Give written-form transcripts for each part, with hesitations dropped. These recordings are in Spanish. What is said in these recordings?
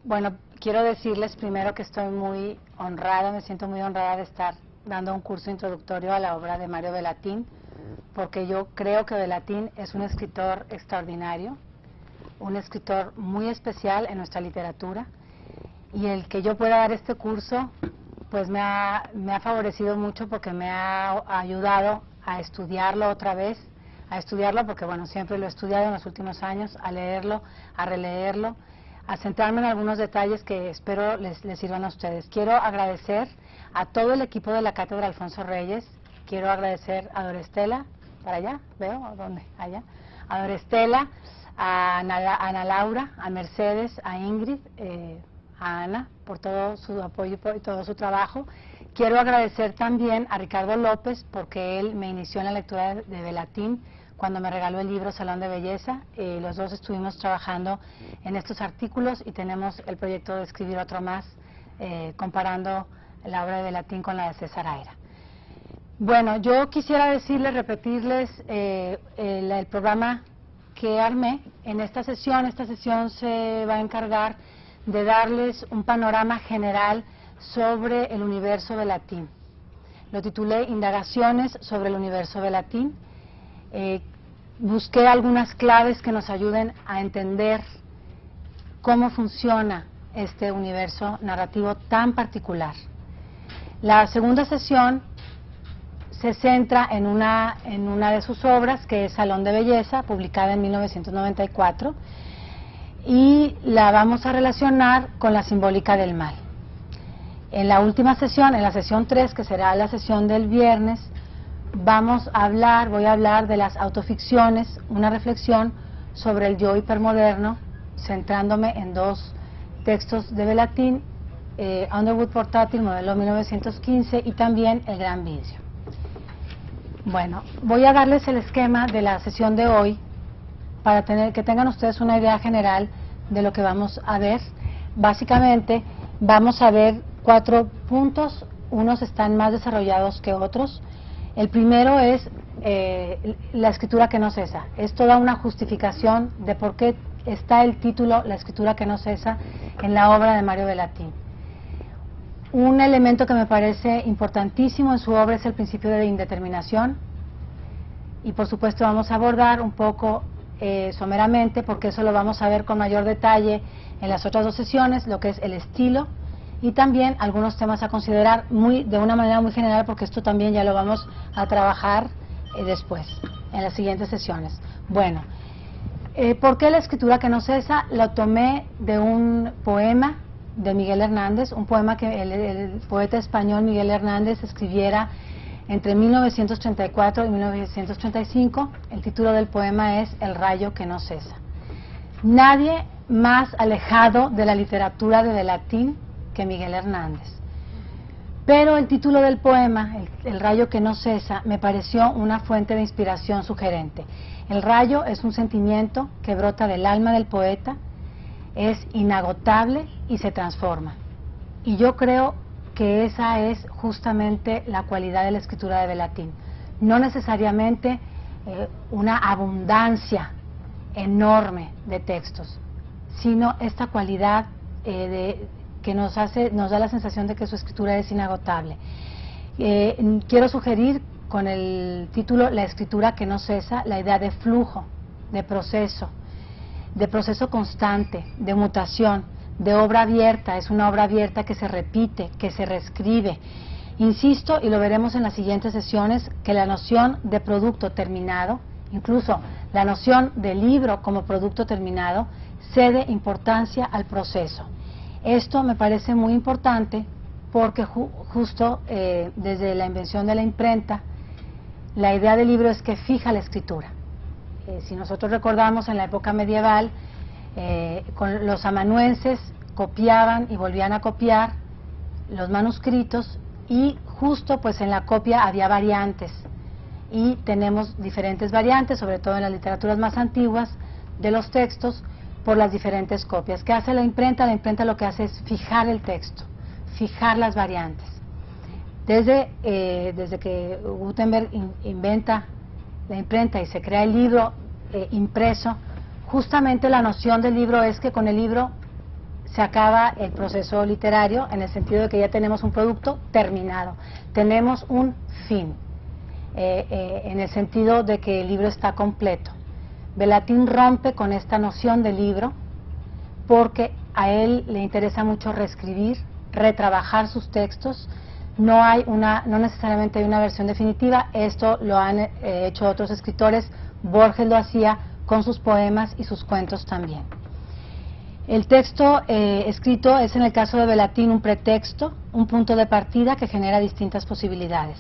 Bueno, quiero decirles primero que estoy muy honrada, me siento muy honrada de estar dando un curso introductorio a la obra de Mario Bellatín, porque yo creo que Bellatín es un escritor extraordinario, un escritor muy especial en nuestra literatura, y el que yo pueda dar este curso, pues me ha favorecido mucho porque me ha ayudado a estudiarlo otra vez, a estudiarlo porque, bueno, siempre lo he estudiado en los últimos años, a leerlo, a releerlo, a centrarme en algunos detalles que espero les sirvan a ustedes. Quiero agradecer a todo el equipo de la Cátedra Alfonso Reyes, quiero agradecer a Dorestela, para allá, ¿veo? ¿Dónde? Allá. A Dorestela, a Ana Laura, a Mercedes, a Ingrid, a Ana, por todo su apoyo y todo su trabajo. Quiero agradecer también a Ricardo López, porque él me inició en la lectura de Bellatín cuando me regaló el libro Salón de Belleza. Los dos estuvimos trabajando en estos artículos y tenemos el proyecto de escribir otro más, comparando la obra de Bellatín con la de César Aira. Bueno, yo quisiera decirles, repetirles el programa que armé en esta sesión. Esta sesión se va a encargar de darles un panorama general sobre el universo Bellatín. Lo titulé Indagaciones sobre el universo Bellatín. Busqué algunas claves que nos ayuden a entender cómo funciona este universo narrativo tan particular. La segunda sesión se centra en una de sus obras, que es Salón de Belleza, publicada en 1994, y la vamos a relacionar con la simbólica del mal. En la última sesión, en la sesión 3, que será la sesión del viernes, voy a hablar de las autoficciones, una reflexión sobre el yo hipermoderno, centrándome en dos textos de Bellatín, Underwood Portátil, modelo 1915, y también El Gran Vidrio. Bueno, voy a darles el esquema de la sesión de hoy, para que tengan ustedes una idea general de lo que vamos a ver. Básicamente, vamos a ver 4 puntos, unos están más desarrollados que otros. El primero es la escritura que no cesa. Es toda una justificación de por qué está el título La escritura que no cesa en la obra de Mario Bellatín. Un elemento que me parece importantísimo en su obra es el principio de indeterminación, y por supuesto vamos a abordar un poco someramente, porque eso lo vamos a ver con mayor detalle en las otras 2 sesiones, lo que es el estilo, y también algunos temas a considerar de una manera muy general, porque esto también ya lo vamos a trabajar después, en las siguientes sesiones. Bueno, ¿por qué la escritura que no cesa? Lo tomé de un poema de Miguel Hernández, un poema que el poeta español Miguel Hernández escribiera entre 1934 y 1935. El título del poema es El rayo que no cesa. Nadie más alejado de la literatura de Bellatín que Miguel Hernández. Pero el título del poema, El rayo que no cesa, me pareció una fuente de inspiración sugerente. El rayo es un sentimiento que brota del alma del poeta, es inagotable y se transforma. Y yo creo que esa es justamente la cualidad de la escritura de Bellatín. No necesariamente una abundancia enorme de textos, sino esta cualidad que nos da la sensación de que su escritura es inagotable. Quiero sugerir con el título La escritura que no cesa la idea de flujo, de proceso constante, de mutación, de obra abierta. Es una obra abierta que se repite, que se reescribe. Insisto, y lo veremos en las siguientes sesiones, que la noción de producto terminado, incluso la noción de libro como producto terminado, cede importancia al proceso. Esto me parece muy importante porque justo desde la invención de la imprenta, la idea del libro es que fija la escritura. Si nosotros recordamos, en la época medieval, con los amanuenses copiaban y volvían a copiar los manuscritos, y justo pues en la copia había variantes, y tenemos diferentes variantes, sobre todo en las literaturas más antiguas de los textos, por las diferentes copias. ¿Qué hace la imprenta? La imprenta lo que hace es fijar el texto, fijar las variantes. Desde que Gutenberg inventa la imprenta y se crea el libro impreso, justamente la noción del libro es que con el libro se acaba el proceso literario, en el sentido de que ya tenemos un producto terminado, tenemos un fin, en el sentido de que el libro está completo. Belatín rompe con esta noción de libro porque a él le interesa mucho reescribir, retrabajar sus textos. No necesariamente hay una versión definitiva. Esto lo han hecho otros escritores. Borges lo hacía con sus poemas y sus cuentos también. El texto escrito es, en el caso de Belatín, un pretexto, un punto de partida que genera distintas posibilidades.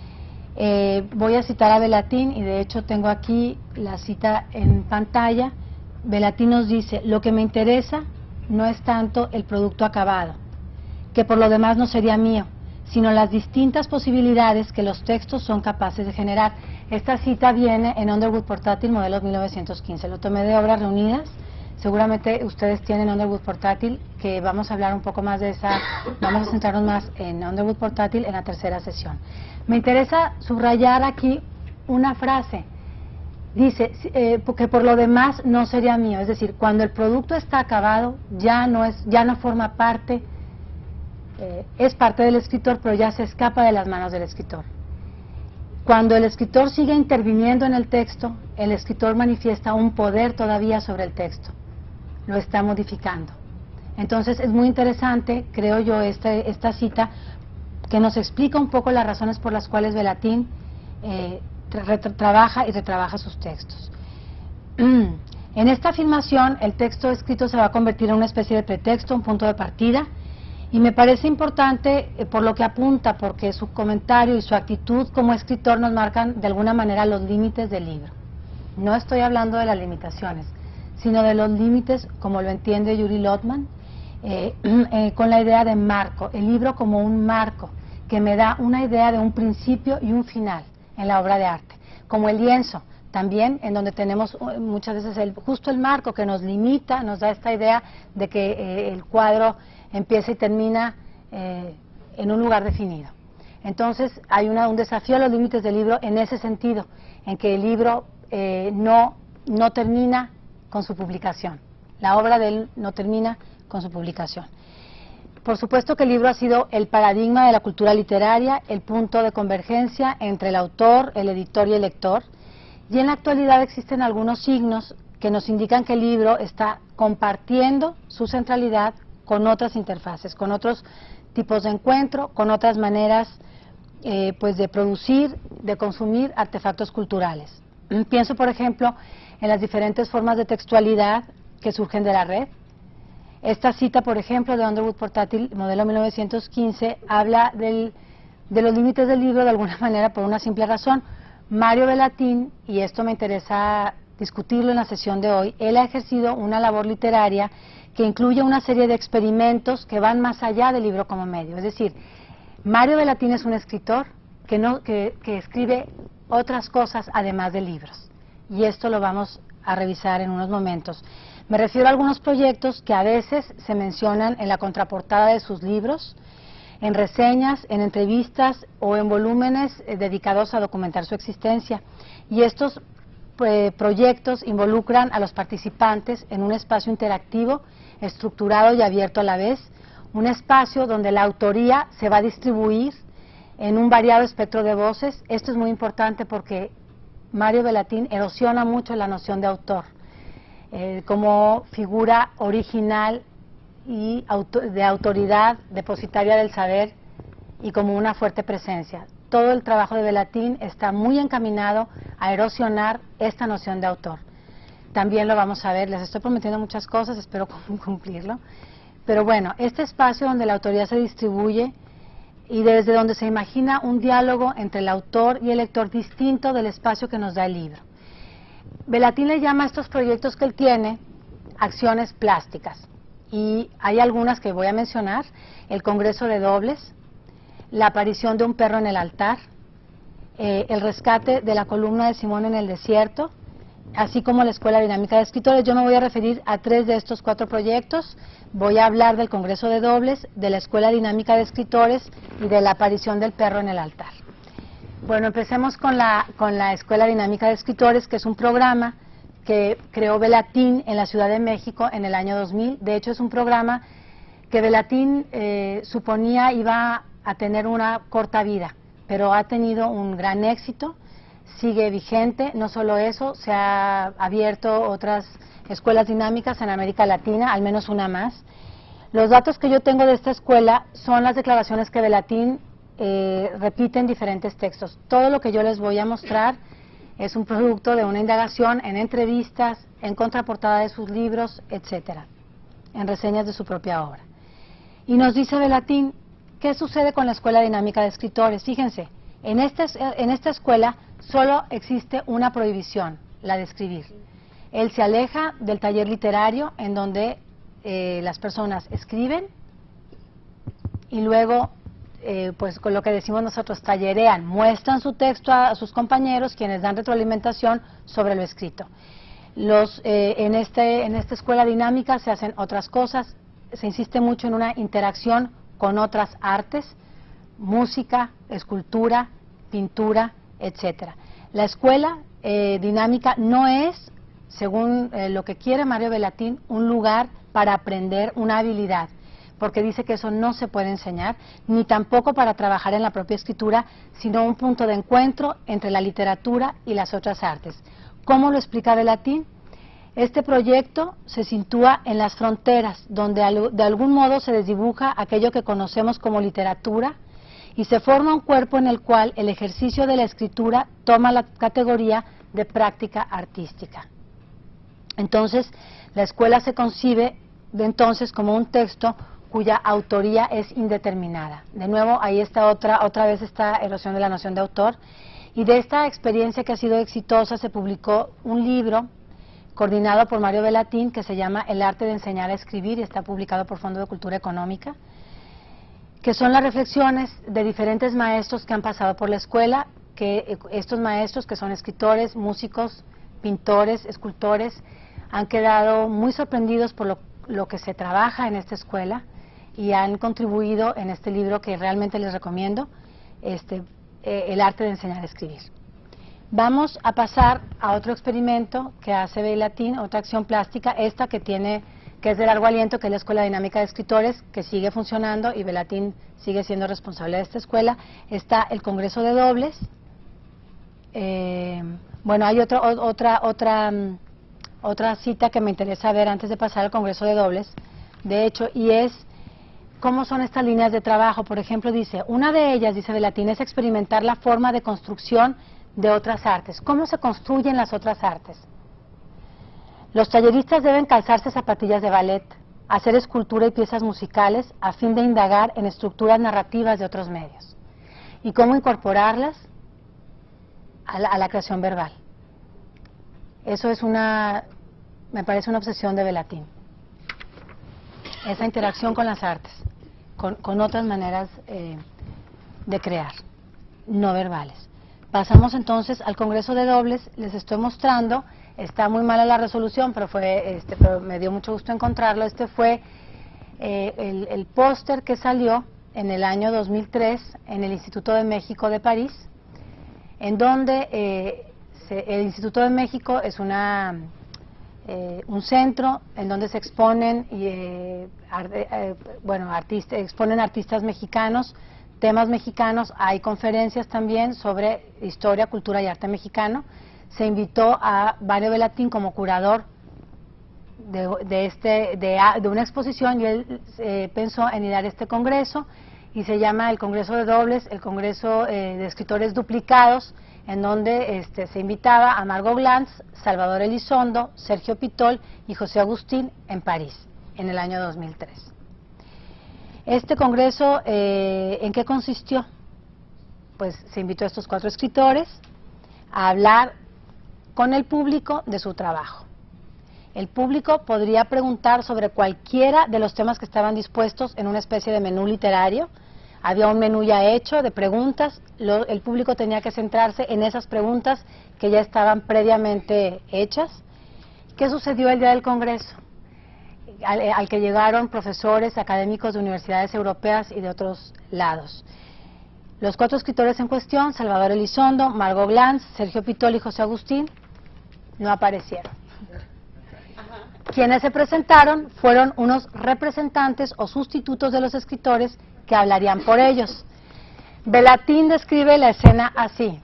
Voy a citar a Belatín, y de hecho tengo aquí la cita en pantalla. Belatín nos dice: lo que me interesa no es tanto el producto acabado, que por lo demás no sería mío, sino las distintas posibilidades que los textos son capaces de generar. Esta cita viene en Underwood Portátil, modelo 1915. Lo tomé de Obras Reunidas. Seguramente ustedes tienen Underwood Portátil, que vamos a hablar un poco más de esa, vamos a centrarnos más en Underwood Portátil en la tercera sesión. Me interesa subrayar aquí una frase. Dice que por lo demás no sería mío, es decir, cuando el producto está acabado ya no forma parte, es parte del escritor, pero ya se escapa de las manos del escritor. Cuando el escritor sigue interviniendo en el texto, el escritor manifiesta un poder todavía sobre el texto, lo está modificando. Entonces es muy interesante, creo yo, esta cita, que nos explica un poco las razones por las cuales Belatín trabaja y retrabaja sus textos. En esta afirmación, el texto escrito se va a convertir en una especie de pretexto, un punto de partida, y me parece importante por lo que apunta, porque su comentario y su actitud como escritor nos marcan de alguna manera los límites del libro. No estoy hablando de las limitaciones, sino de los límites como lo entiende Yuri Lotman, con la idea de marco, el libro como un marco que me da una idea de un principio y un final en la obra de arte, como el lienzo también, en donde tenemos muchas veces justo el marco que nos limita, nos da esta idea de que el cuadro empieza y termina en un lugar definido. Entonces hay un desafío a los límites del libro en ese sentido, en que el libro no termina con su publicación, la obra de él no termina con su publicación. Por supuesto que el libro ha sido el paradigma de la cultura literaria, el punto de convergencia entre el autor, el editor y el lector, y en la actualidad existen algunos signos que nos indican que el libro está compartiendo su centralidad con otras interfaces, con otros tipos de encuentro, con otras maneras pues de producir, de consumir artefactos culturales. Pienso, por ejemplo, en las diferentes formas de textualidad que surgen de la red. Esta cita, por ejemplo, de Underwood Portátil, modelo 1915, habla de los límites del libro de alguna manera por una simple razón. Mario Belatín, y esto me interesa discutirlo en la sesión de hoy, él ha ejercido una labor literaria que incluye una serie de experimentos que van más allá del libro como medio. Es decir, Mario Belatín es un escritor que escribe otras cosas además de libros, y esto lo vamos a revisar en unos momentos. Me refiero a algunos proyectos que a veces se mencionan en la contraportada de sus libros, en reseñas, en entrevistas o en volúmenes dedicados a documentar su existencia. Y estos proyectos involucran a los participantes en un espacio interactivo, estructurado y abierto a la vez, un espacio donde la autoría se va a distribuir en un variado espectro de voces. Esto es muy importante porque Mario Belatín erosiona mucho la noción de autor como figura original y de autoridad depositaria del saber y como una fuerte presencia. Todo el trabajo de Belatín está muy encaminado a erosionar esta noción de autor. También lo vamos a ver, les estoy prometiendo muchas cosas, espero cumplirlo. Pero bueno, este espacio donde la autoría se distribuye y desde donde se imagina un diálogo entre el autor y el lector distinto del espacio que nos da el libro. Belatín le llama a estos proyectos que él tiene acciones plásticas, y hay algunas que voy a mencionar: el Congreso de Dobles, la aparición de un perro en el altar, el rescate de la columna de Simón en el desierto, así como la Escuela Dinámica de Escritores. Yo me voy a referir a 3 de estos 4 proyectos. Voy a hablar del Congreso de Dobles, de la Escuela Dinámica de Escritores y de la aparición del perro en el altar. Bueno, empecemos con la Escuela Dinámica de Escritores, que es un programa que creó Velatín en la Ciudad de México en el año 2000. De hecho, es un programa que Velatín suponía iba a tener una corta vida, pero ha tenido un gran éxito, sigue vigente. No solo eso, se ha abierto otras escuelas dinámicas en América Latina, al menos una más. Los datos que yo tengo de esta escuela son las declaraciones que Velatín repite en diferentes textos. Todo lo que yo les voy a mostrar es un producto de una indagación en entrevistas, en contraportada de sus libros, etcétera, en reseñas de su propia obra. Y nos dice Velatín, ¿qué sucede con la Escuela Dinámica de Escritores? Fíjense, en esta escuela solo existe una prohibición, la de escribir. Él se aleja del taller literario en donde las personas escriben y luego, pues con lo que decimos nosotros, tallerean, muestran su texto a sus compañeros, quienes dan retroalimentación sobre lo escrito. En esta escuela dinámica se hacen otras cosas, se insiste mucho en una interacción con otras artes, música, escultura, pintura, etcétera. La escuela dinámica no es, según lo que quiere Mario Velatín, un lugar para aprender una habilidad, porque dice que eso no se puede enseñar, ni tampoco para trabajar en la propia escritura, sino un punto de encuentro entre la literatura y las otras artes. ¿Cómo lo explica Velatín? Este proyecto se sitúa en las fronteras, donde de algún modo se desdibuja aquello que conocemos como literatura y se forma un cuerpo en el cual el ejercicio de la escritura toma la categoría de práctica artística. Entonces, la escuela se concibe entonces como un texto cuya autoría es indeterminada. De nuevo, ahí está otra vez esta erosión de la noción de autor. Y de esta experiencia que ha sido exitosa se publicó un libro coordinado por Mario Velatín que se llama El arte de enseñar a escribir y está publicado por Fondo de Cultura Económica, que son las reflexiones de diferentes maestros que han pasado por la escuela, que estos maestros, que son escritores, músicos, pintores, escultores, han quedado muy sorprendidos por lo que se trabaja en esta escuela y han contribuido en este libro que realmente les recomiendo, El arte de enseñar a escribir. Vamos a pasar a otro experimento que hace Velatín, otra acción plástica, esta que es de largo aliento, que es la Escuela Dinámica de Escritores, que sigue funcionando y Velatín sigue siendo responsable de esta escuela. Está el Congreso de Dobles. Bueno, hay otra cita que me interesa ver antes de pasar al Congreso de Dobles, de hecho, y es cómo son estas líneas de trabajo. Por ejemplo, dice, una de ellas, dice Velatín, es experimentar la forma de construcción de otras artes. ¿Cómo se construyen las otras artes? Los talleristas deben calzarse zapatillas de ballet, hacer escultura y piezas musicales a fin de indagar en estructuras narrativas de otros medios. ¿Y cómo incorporarlas a la creación verbal? Eso es me parece una obsesión de Velatín. Esa interacción con las artes, con otras maneras de crear, no verbales. Pasamos entonces al Congreso de Dobles. Les estoy mostrando, está muy mala la resolución, pero pero me dio mucho gusto encontrarlo. Este fue el póster que salió en el año 2003 en el Instituto de México de París, en donde el Instituto de México es un centro en donde se exponen exponen artistas mexicanos, temas mexicanos. Hay conferencias también sobre historia, cultura y arte mexicano. Se invitó a Mario Velatín como curador de una exposición y él pensó en ir a este congreso, y se llama el Congreso de Dobles, el Congreso de Escritores Duplicados, en donde se invitaba a Margot Glantz, Salvador Elizondo, Sergio Pitol y José Agustín en París, en el año 2003. Este congreso, ¿en qué consistió? Pues se invitó a estos 4 escritores a hablar con el público de su trabajo. El público podría preguntar sobre cualquiera de los temas que estaban dispuestos en una especie de menú literario. Había un menú ya hecho de preguntas, el público tenía que centrarse en esas preguntas que ya estaban previamente hechas. ¿Qué sucedió el día del Congreso? Al que llegaron profesores académicos de universidades europeas y de otros lados. Los 4 escritores en cuestión, Salvador Elizondo, Margot Glantz, Sergio Pitol y José Agustín, no aparecieron. quienes se presentaron fueron unos representantes o sustitutos de los escritores que hablarían por ellos. Velatin describe la escena así.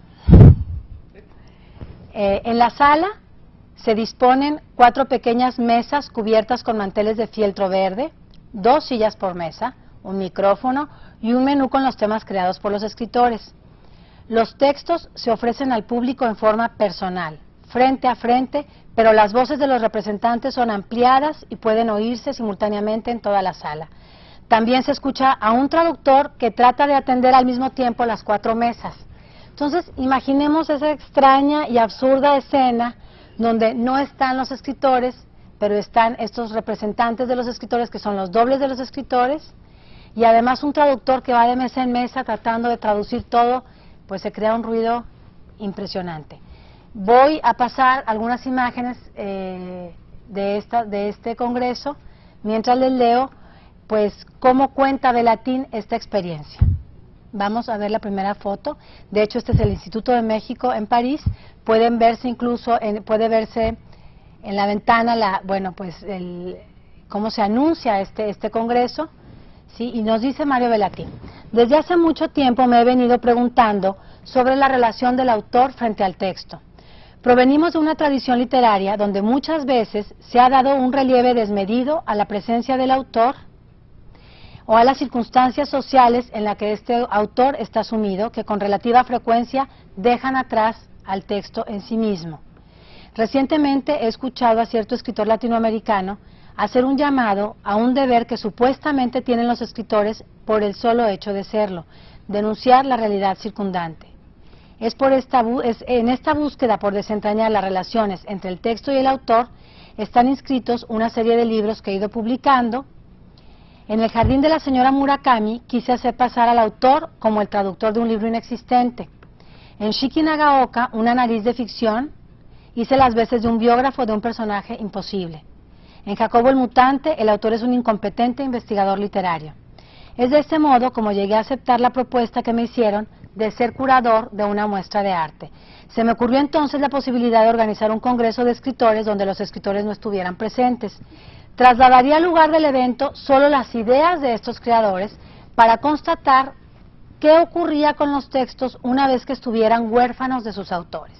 En la sala se disponen 4 pequeñas mesas cubiertas con manteles de fieltro verde, 2 sillas por mesa, un micrófono y un menú con los temas creados por los escritores. Los textos se ofrecen al público en forma personal, frente a frente, pero las voces de los representantes son ampliadas y pueden oírse simultáneamente en toda la sala. También se escucha a un traductor que trata de atender al mismo tiempo las 4 mesas. Entonces, imaginemos esa extraña y absurda escena donde no están los escritores, pero están estos representantes de los escritores que son los dobles de los escritores, y además un traductor que va de mesa en mesa tratando de traducir todo, pues se crea un ruido impresionante. Voy a pasar algunas imágenes de este congreso, mientras les leo, pues, cómo cuenta Velatin esta experiencia. Vamos a ver la primera foto. De hecho, este es el Instituto de México en París. Pueden verse incluso, puede verse en la ventana, cómo se anuncia este congreso, ¿sí? Y nos dice Mario Velatin: desde hace mucho tiempo me he venido preguntando sobre la relación del autor frente al texto. Provenimos de una tradición literaria donde muchas veces se ha dado un relieve desmedido a la presencia del autor o a las circunstancias sociales en las que este autor está sumido, que con relativa frecuencia dejan atrás al texto en sí mismo. Recientemente he escuchado a cierto escritor latinoamericano hacer un llamado a un deber que supuestamente tienen los escritores por el solo hecho de serlo: denunciar la realidad circundante. Es en esta búsqueda por desentrañar las relaciones entre el texto y el autor están inscritos una serie de libros que he ido publicando. En El jardín de la señora Murakami quise hacer pasar al autor como el traductor de un libro inexistente. En Shiki Nagaoka, Una nariz de ficción, hice las veces de un biógrafo de un personaje imposible. En Jacobo el mutante, el autor es un incompetente investigador literario. Es de este modo como llegué a aceptar la propuesta que me hicieron de ser curador de una muestra de arte. Se me ocurrió entonces la posibilidad de organizar un congreso de escritores donde los escritores no estuvieran presentes. Trasladaría al lugar del evento solo las ideas de estos creadores para constatar qué ocurría con los textos una vez que estuvieran huérfanos de sus autores.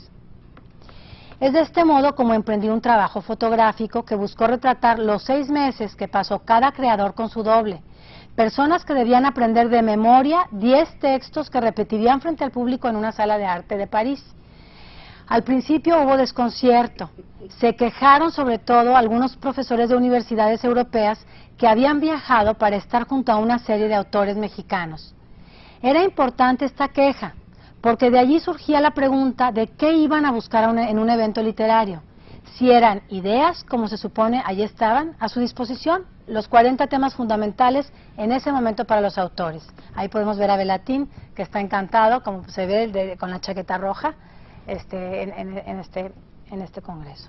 Es de este modo como emprendí un trabajo fotográfico que buscó retratar los 6 meses que pasó cada creador con su doble. Personas que debían aprender de memoria 10 textos que repetirían frente al público en una sala de arte de París. Al principio hubo desconcierto. Se quejaron sobre todo algunos profesores de universidades europeas que habían viajado para estar junto a una serie de autores mexicanos. Era importante esta queja, porque de allí surgía la pregunta de qué iban a buscar en un evento literario. Si eran ideas, como se supone, allí estaban a su disposición los 40 temas fundamentales en ese momento para los autores. Ahí podemos ver a Velatin, que está encantado, como se ve, con la chaqueta roja en este congreso.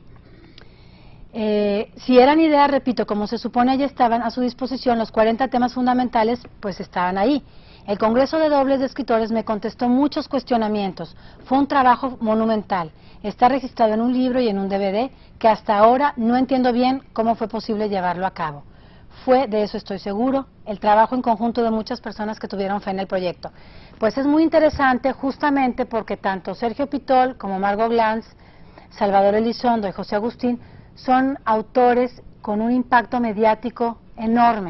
Si eran ideas, repito, como se supone, allí estaban a su disposición los 40 temas fundamentales, pues estaban ahí. El Congreso de Dobles de Escritores me contestó muchos cuestionamientos. Fue un trabajo monumental. Está registrado en un libro y en un DVD que hasta ahora no entiendo bien cómo fue posible llevarlo a cabo. Fue, de eso estoy seguro, el trabajo en conjunto de muchas personas que tuvieron fe en el proyecto. Pues es muy interesante justamente porque tanto Sergio Pitol como Margot Glantz, Salvador Elizondo y José Agustín son autores con un impacto mediático enorme.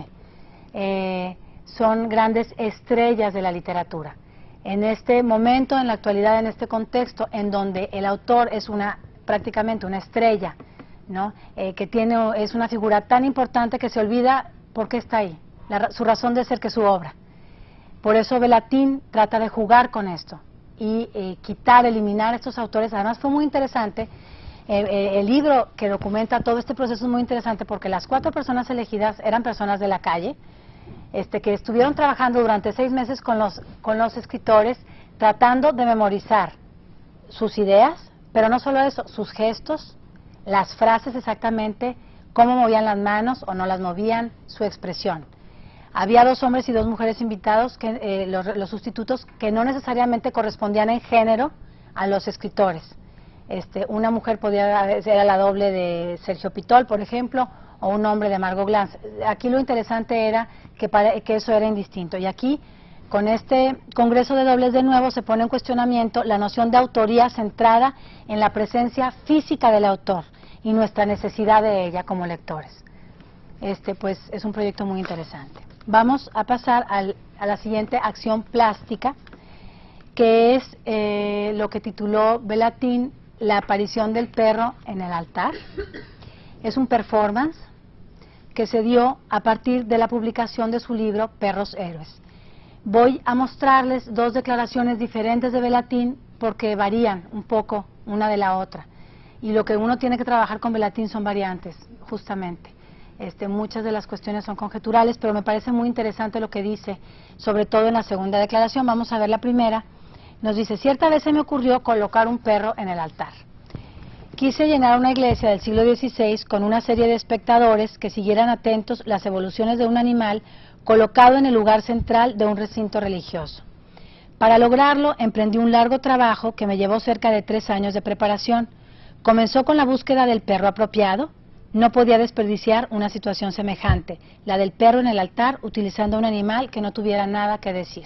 Son grandes estrellas de la literatura. En este momento, en la actualidad, en este contexto, en donde el autor es prácticamente una estrella, ¿no? Es una figura tan importante que se olvida por qué está ahí, su razón de ser, que es su obra. Por eso Velatin trata de jugar con esto y eliminar estos autores. Además fue muy interesante, el libro que documenta todo este proceso es muy interesante porque las 4 personas elegidas eran personas de la calle, que estuvieron trabajando durante 6 meses con los escritores, tratando de memorizar sus ideas, pero no solo eso, sus gestos, las frases exactamente, cómo movían las manos o no las movían, su expresión. Había 2 hombres y 2 mujeres invitados, los sustitutos, que no necesariamente correspondían en género a los escritores. una mujer podía ser la doble de Sergio Pitol, por ejemplo, o un hombre de Margot Glantz. Aquí lo interesante era que eso era indistinto. Y aquí, con este Congreso de Dobles de nuevo, se pone en cuestionamiento la noción de autoría centrada en la presencia física del autor y nuestra necesidad de ella como lectores. Pues es un proyecto muy interesante. Vamos a pasar a la siguiente acción plástica, que es lo que tituló Belatin, la aparición del perro en el altar. Es un performance que se dio a partir de la publicación de su libro Perros Héroes. Voy a mostrarles dos declaraciones diferentes de Belatin porque varían un poco una de la otra. Y lo que uno tiene que trabajar con Belatin son variantes, justamente. Muchas de las cuestiones son conjeturales, pero me parece muy interesante lo que dice, sobre todo en la segunda declaración. Vamos a ver la primera. Nos dice: cierta vez se me ocurrió colocar un perro en el altar. Quise llenar una iglesia del siglo XVI con una serie de espectadores que siguieran atentos las evoluciones de un animal colocado en el lugar central de un recinto religioso. Para lograrlo, emprendí un largo trabajo que me llevó cerca de 3 años de preparación. Comenzó con la búsqueda del perro apropiado. No podía desperdiciar una situación semejante, la del perro en el altar, utilizando un animal que no tuviera nada que decir.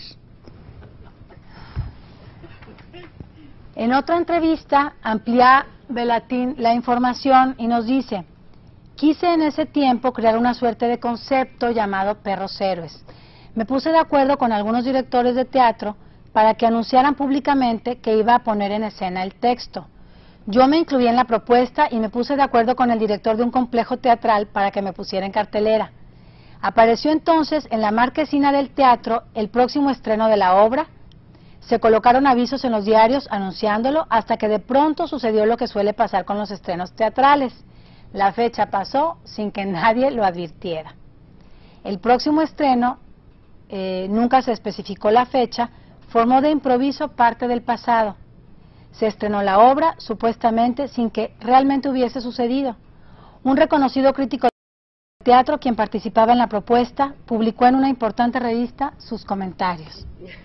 En otra entrevista, amplía Belatin la información y nos dice: quise en ese tiempo crear una suerte de concepto llamado Perros Héroes. Me puse de acuerdo con algunos directores de teatro para que anunciaran públicamente que iba a poner en escena el texto. Yo me incluí en la propuesta y me puse de acuerdo con el director de un complejo teatral para que me pusiera en cartelera. Apareció entonces en la marquesina del teatro el próximo estreno de la obra. Se colocaron avisos en los diarios anunciándolo, hasta que de pronto sucedió lo que suele pasar con los estrenos teatrales. La fecha pasó sin que nadie lo advirtiera. El próximo estreno, nunca se especificó la fecha, formó de improviso parte del pasado. Se estrenó la obra, supuestamente sin que realmente hubiese sucedido. Un reconocido crítico de teatro, quien participaba en la propuesta, publicó en una importante revista sus comentarios.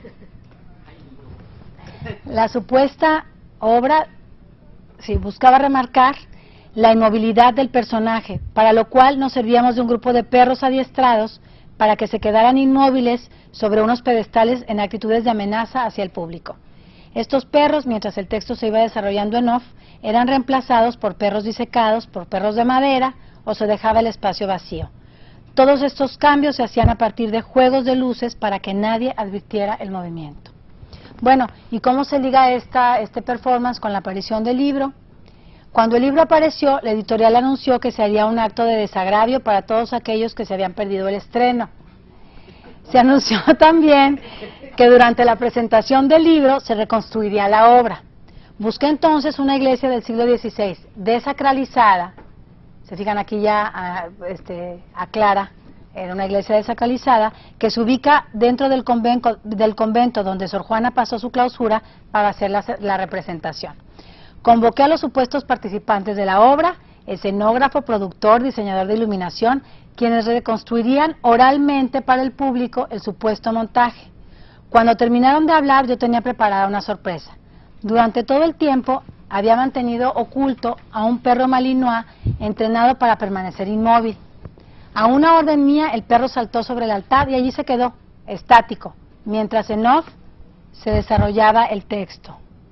La supuesta obra buscaba remarcar la inmovilidad del personaje, para lo cual nos servíamos de un grupo de perros adiestrados para que se quedaran inmóviles sobre unos pedestales en actitudes de amenaza hacia el público. Estos perros, mientras el texto se iba desarrollando en off, eran reemplazados por perros disecados, por perros de madera, o se dejaba el espacio vacío. Todos estos cambios se hacían a partir de juegos de luces para que nadie advirtiera el movimiento. Bueno, ¿y cómo se liga este performance con la aparición del libro? Cuando el libro apareció, la editorial anunció que se haría un acto de desagravio para todos aquellos que se habían perdido el estreno. Se anunció también que durante la presentación del libro se reconstruiría la obra. Busqué entonces una iglesia del siglo XVI, desacralizada. Se fijan, aquí ya aclara. Era una iglesia desacralizada que se ubica dentro del convento donde Sor Juana pasó su clausura para hacer la representación. Convoqué a los supuestos participantes de la obra, escenógrafo, productor, diseñador de iluminación, quienes reconstruirían oralmente para el público el supuesto montaje. Cuando terminaron de hablar, yo tenía preparada una sorpresa. Durante todo el tiempo había mantenido oculto a un perro malinois entrenado para permanecer inmóvil. A una orden mía, el perro saltó sobre el altar y allí se quedó, estático, mientras en off se desarrollaba el texto.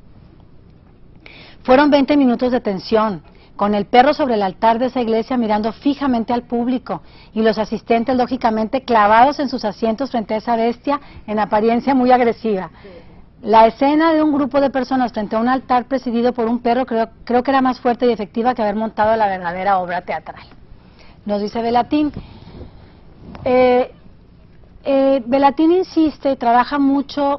Fueron 20 minutos de tensión, con el perro sobre el altar de esa iglesia mirando fijamente al público y los asistentes lógicamente clavados en sus asientos frente a esa bestia en apariencia muy agresiva. La escena de un grupo de personas frente a un altar presidido por un perro creo que era más fuerte y efectiva que haber montado la verdadera obra teatral. Nos dice Belatin. Belatin insiste y trabaja mucho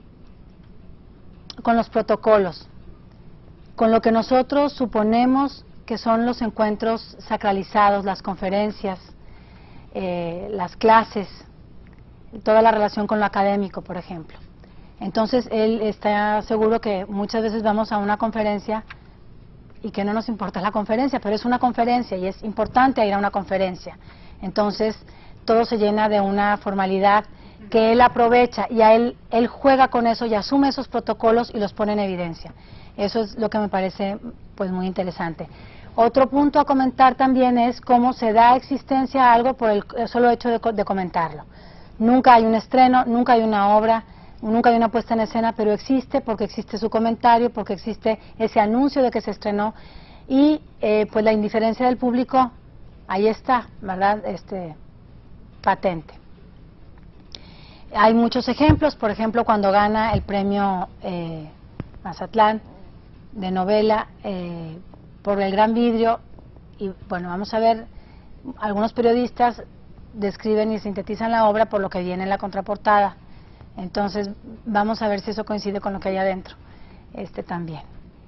con los protocolos, con lo que nosotros suponemos que son los encuentros sacralizados, las conferencias, las clases, toda la relación con lo académico, por ejemplo. Entonces, él está seguro que muchas veces vamos a una conferencia y que no nos importa la conferencia, pero es una conferencia y es importante ir a una conferencia. Entonces, todo se llena de una formalidad que él aprovecha y él juega con eso y asume esos protocolos y los pone en evidencia. Eso es lo que me parece pues muy interesante. Otro punto a comentar también es cómo se da existencia a algo por el solo hecho de comentarlo. Nunca hay un estreno, nunca hay una obra, nunca hay una puesta en escena, pero existe porque existe su comentario, porque existe ese anuncio de que se estrenó y pues la indiferencia del público ahí está, ¿verdad? Patente. Hay muchos ejemplos, por ejemplo, cuando gana el premio Mazatlán de novela por El Gran Vidrio, y bueno, vamos a ver, algunos periodistas describen y sintetizan la obra por lo que viene en la contraportada, entonces vamos a ver si eso coincide con lo que hay adentro, también.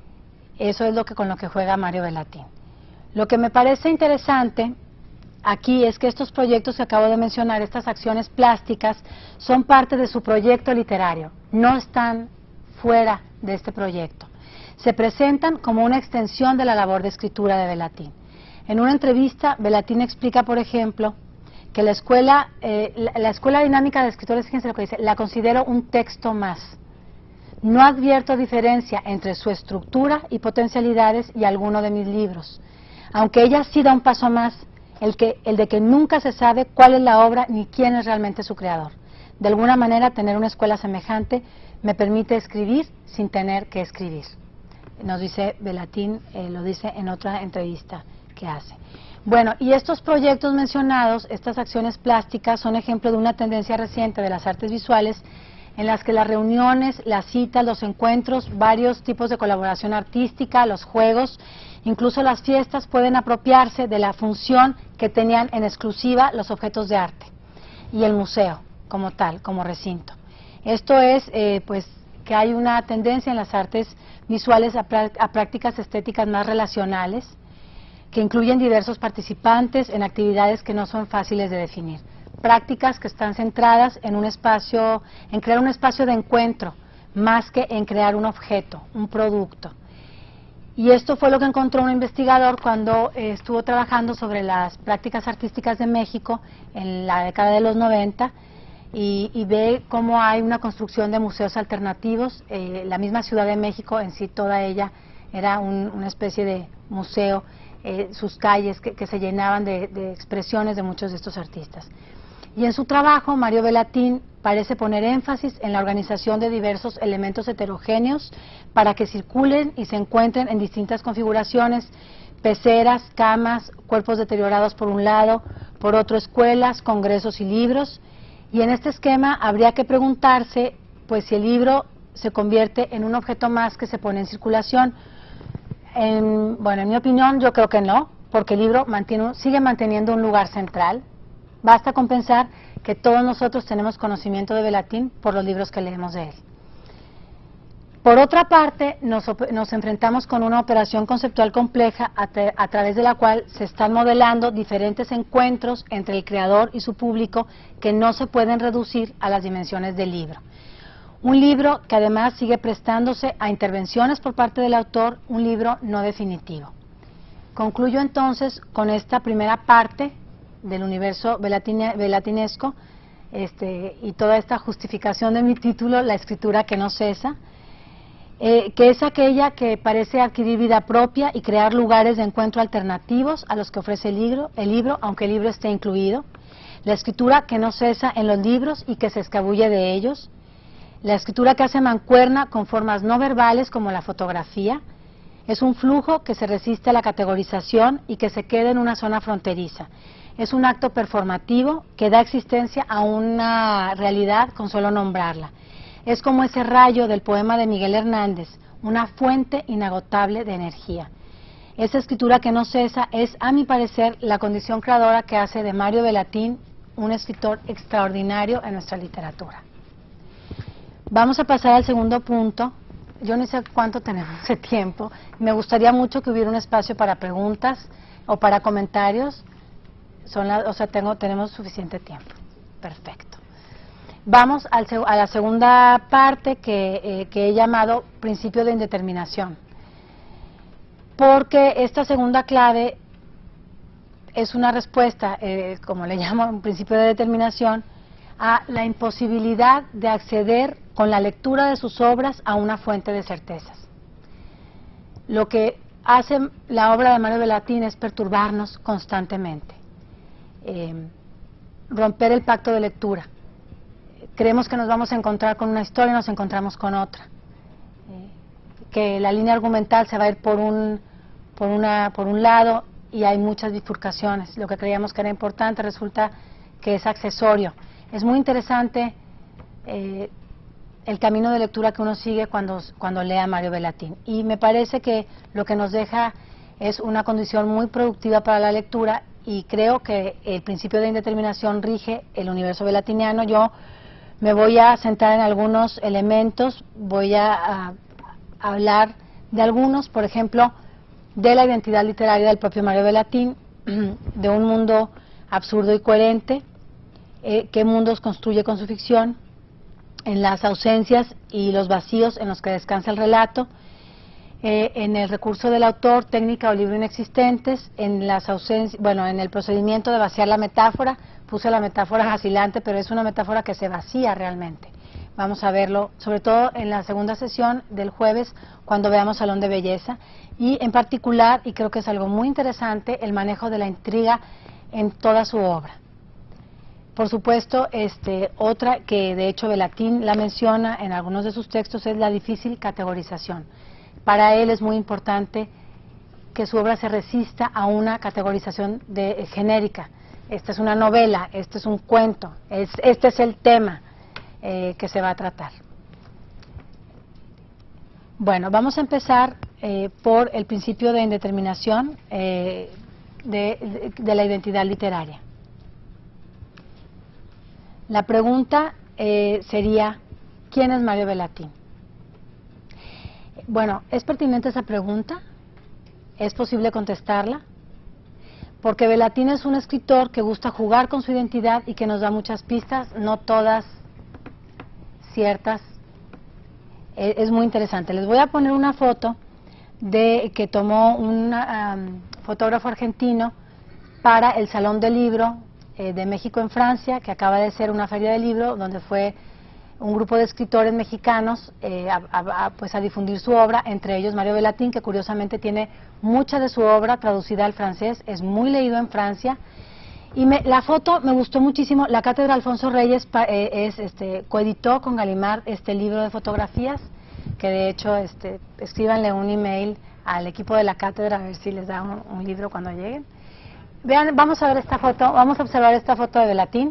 Eso es con lo que juega Mario Bellatín. Lo que me parece interesante aquí es que estos proyectos que acabo de mencionar, estas acciones plásticas, son parte de su proyecto literario, no están fuera de este proyecto. Se presentan como una extensión de la labor de escritura de Bellatín. En una entrevista, Bellatín explica, por ejemplo, que la escuela dinámica de escritores, fíjense lo que dice, la considero un texto más. No advierto diferencia entre su estructura y potencialidades y alguno de mis libros, aunque ella sí da un paso más, el de que nunca se sabe cuál es la obra ni quién es realmente su creador. De alguna manera, tener una escuela semejante me permite escribir sin tener que escribir. Nos dice Bellatín, lo dice en otra entrevista que hace. Bueno, y estos proyectos mencionados, estas acciones plásticas, son ejemplo de una tendencia reciente de las artes visuales en las que las reuniones, las citas, los encuentros, varios tipos de colaboración artística, los juegos, incluso las fiestas pueden apropiarse de la función que tenían en exclusiva los objetos de arte y el museo como tal, como recinto. Esto es, pues, que hay una tendencia en las artes visuales a prácticas estéticas más relacionales, que incluyen diversos participantes en actividades que no son fáciles de definir. Prácticas que están centradas en un espacio, en crear un espacio de encuentro, más que en crear un objeto, un producto. Y esto fue lo que encontró un investigador cuando estuvo trabajando sobre las prácticas artísticas de México en la década de los 90 y ve cómo hay una construcción de museos alternativos. La misma Ciudad de México en sí, toda ella era una especie de museo, sus calles que se llenaban de expresiones de muchos de estos artistas. Y en su trabajo, Mario Bellatín parece poner énfasis en la organización de diversos elementos heterogéneos para que circulen y se encuentren en distintas configuraciones: peceras, camas, cuerpos deteriorados por un lado, por otro escuelas, congresos y libros. Y en este esquema habría que preguntarse, pues, si el libro se convierte en un objeto más que se pone en circulación. Bueno, en mi opinión, yo creo que no, porque el libro sigue manteniendo un lugar central. Basta con pensar que todos nosotros tenemos conocimiento de Bellatín por los libros que leemos de él. Por otra parte, nos enfrentamos con una operación conceptual compleja a través de la cual se están modelando diferentes encuentros entre el creador y su público que no se pueden reducir a las dimensiones del libro. Un libro que además sigue prestándose a intervenciones por parte del autor, un libro no definitivo. Concluyo entonces con esta primera parte del universo bellatinesco y toda esta justificación de mi título, La escritura que no cesa, que es aquella que parece adquirir vida propia y crear lugares de encuentro alternativos a los que ofrece el libro, aunque el libro esté incluido. La escritura que no cesa en los libros y que se escabulle de ellos. La escritura que hace mancuerna con formas no verbales como la fotografía. Es un flujo que se resiste a la categorización y que se queda en una zona fronteriza. Es un acto performativo que da existencia a una realidad con solo nombrarla. Es como ese rayo del poema de Miguel Hernández, una fuente inagotable de energía. Esa escritura que no cesa es, a mi parecer, la condición creadora que hace de Mario Bellatín un escritor extraordinario en nuestra literatura. Vamos a pasar al segundo punto. Yo no sé cuánto tenemos de tiempo. Me gustaría mucho que hubiera un espacio para preguntas o para comentarios. Tenemos suficiente tiempo. Perfecto. Vamos a la segunda parte que he llamado principio de indeterminación. Porque esta segunda clave es una respuesta, como le llamo, un principio de determinación, a la imposibilidad de acceder con la lectura de sus obras a una fuente de certezas. Lo que hace la obra de Mario Bellatín es perturbarnos constantemente, romper el pacto de lectura. Creemos que nos vamos a encontrar con una historia y nos encontramos con otra, que la línea argumental se va a ir por un lado y hay muchas bifurcaciones. Lo que creíamos que era importante resulta que es accesorio. Es muy interesante el camino de lectura que uno sigue cuando lee a Mario Bellatín, y me parece que lo que nos deja es una condición muy productiva para la lectura, y creo que el principio de indeterminación rige el universo bellatiniano. Yo me voy a centrar en algunos elementos, voy a hablar de algunos, por ejemplo, de la identidad literaria del propio Mario Bellatín, de un mundo absurdo y coherente, qué mundos construye con su ficción, en las ausencias y los vacíos en los que descansa el relato, en el recurso del autor, técnica o libro inexistentes, en las ausencias, bueno, en el procedimiento de vaciar la metáfora. Puse la metáfora vacilante, pero es una metáfora que se vacía realmente. Vamos a verlo, sobre todo en la segunda sesión del jueves, cuando veamos Salón de Belleza, y en particular, y creo que es algo muy interesante, el manejo de la intriga en toda su obra. Por supuesto, otra que de hecho Bellatín la menciona en algunos de sus textos es la difícil categorización. Para él es muy importante que su obra se resista a una categorización genérica. Esta es una novela, este es un cuento, este es el tema que se va a tratar. Bueno, vamos a empezar por el principio de indeterminación de la identidad literaria. La pregunta sería, ¿quién es Mario Bellatín? Bueno, ¿es pertinente esa pregunta? ¿Es posible contestarla? Porque Bellatín es un escritor que gusta jugar con su identidad y que nos da muchas pistas, no todas ciertas. Es muy interesante. Les voy a poner una foto que tomó un fotógrafo argentino para el Salón del Libro de México en Francia, que acaba de ser una feria de libro donde fue un grupo de escritores mexicanos pues a difundir su obra, entre ellos Mario Bellatín, que curiosamente tiene mucha de su obra traducida al francés, es muy leído en Francia. Y la foto me gustó muchísimo. La Cátedra Alfonso Reyes coeditó con Gallimard este libro de fotografías, que de hecho escríbanle un email al equipo de la cátedra a ver si les da un libro cuando lleguen. Vean, vamos a ver esta foto, vamos a observar esta foto de Bellatín.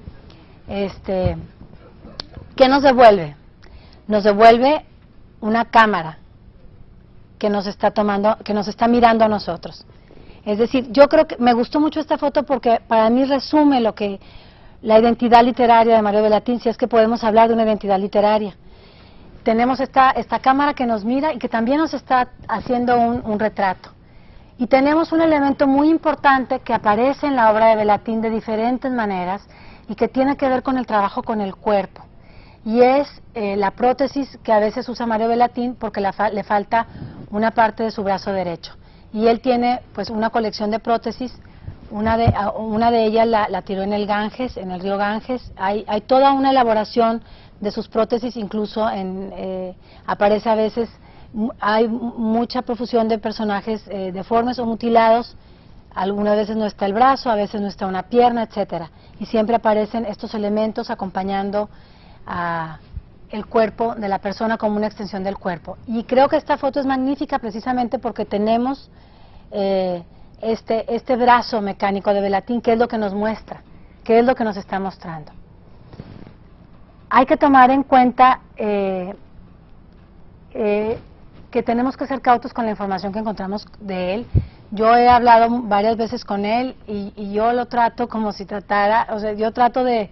¿Qué nos devuelve? Nos devuelve una cámara que nos está tomando, que nos está mirando a nosotros. Es decir, yo creo que me gustó mucho esta foto porque para mí resume lo que la identidad literaria de Mario Bellatín, si es que podemos hablar de una identidad literaria. Tenemos esta cámara que nos mira y que también nos está haciendo un retrato. Y tenemos un elemento muy importante que aparece en la obra de Bellatín de diferentes maneras y que tiene que ver con el trabajo con el cuerpo. Y es la prótesis que a veces usa Mario Bellatín porque le falta una parte de su brazo derecho. Y él tiene pues una colección de prótesis, una de ellas la tiró en el Ganges, en el río Ganges. Hay toda una elaboración de sus prótesis, incluso aparece a veces, hay mucha profusión de personajes deformes o mutilados. Algunas veces no está el brazo, a veces no está una pierna, etcétera. Y siempre aparecen estos elementos acompañando a el cuerpo de la persona como una extensión del cuerpo. Y creo que esta foto es magnífica precisamente porque tenemos este brazo mecánico de Bellatín, que es lo que nos muestra, que es lo que nos está mostrando. Hay que tomar en cuenta que tenemos que ser cautos con la información que encontramos de él. Yo he hablado varias veces con él y yo lo trato como si tratara, o sea, yo trato de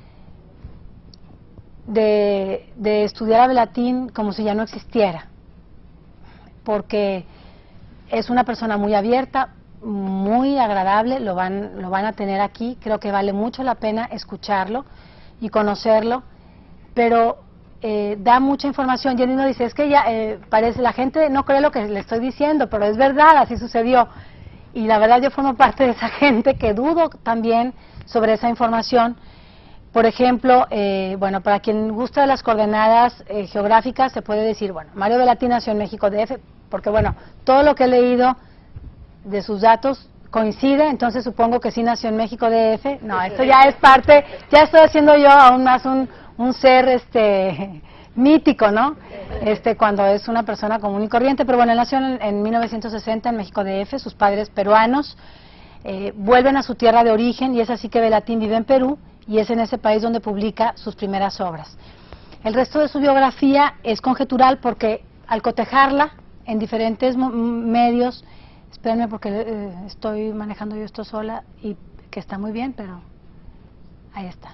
estudiar a Bellatín como si ya no existiera, porque es una persona muy abierta, muy agradable, lo van a tener aquí, creo que vale mucho la pena escucharlo y conocerlo, pero da mucha información. Y él mismo dice, es que ya parece, la gente no cree lo que le estoy diciendo, pero es verdad, así sucedió. Y la verdad yo formo parte de esa gente que dudo también sobre esa información, Por ejemplo, bueno, para quien gusta de las coordenadas geográficas, se puede decir, bueno, Mario Velatín nació en México DF, porque bueno, todo lo que he leído de sus datos coincide, entonces supongo que sí nació en México DF. No, esto ya es parte, ya estoy haciendo yo aún más un ser mítico, ¿no? Cuando es una persona común y corriente, pero bueno, él nació en 1960 en México DF, sus padres peruanos, vuelven a su tierra de origen y es así que Velatín vive en Perú y es en ese país donde publica sus primeras obras. El resto de su biografía es conjetural porque al cotejarla en diferentes medios, espérenme porque estoy manejando yo esto sola y que está muy bien, pero ahí está.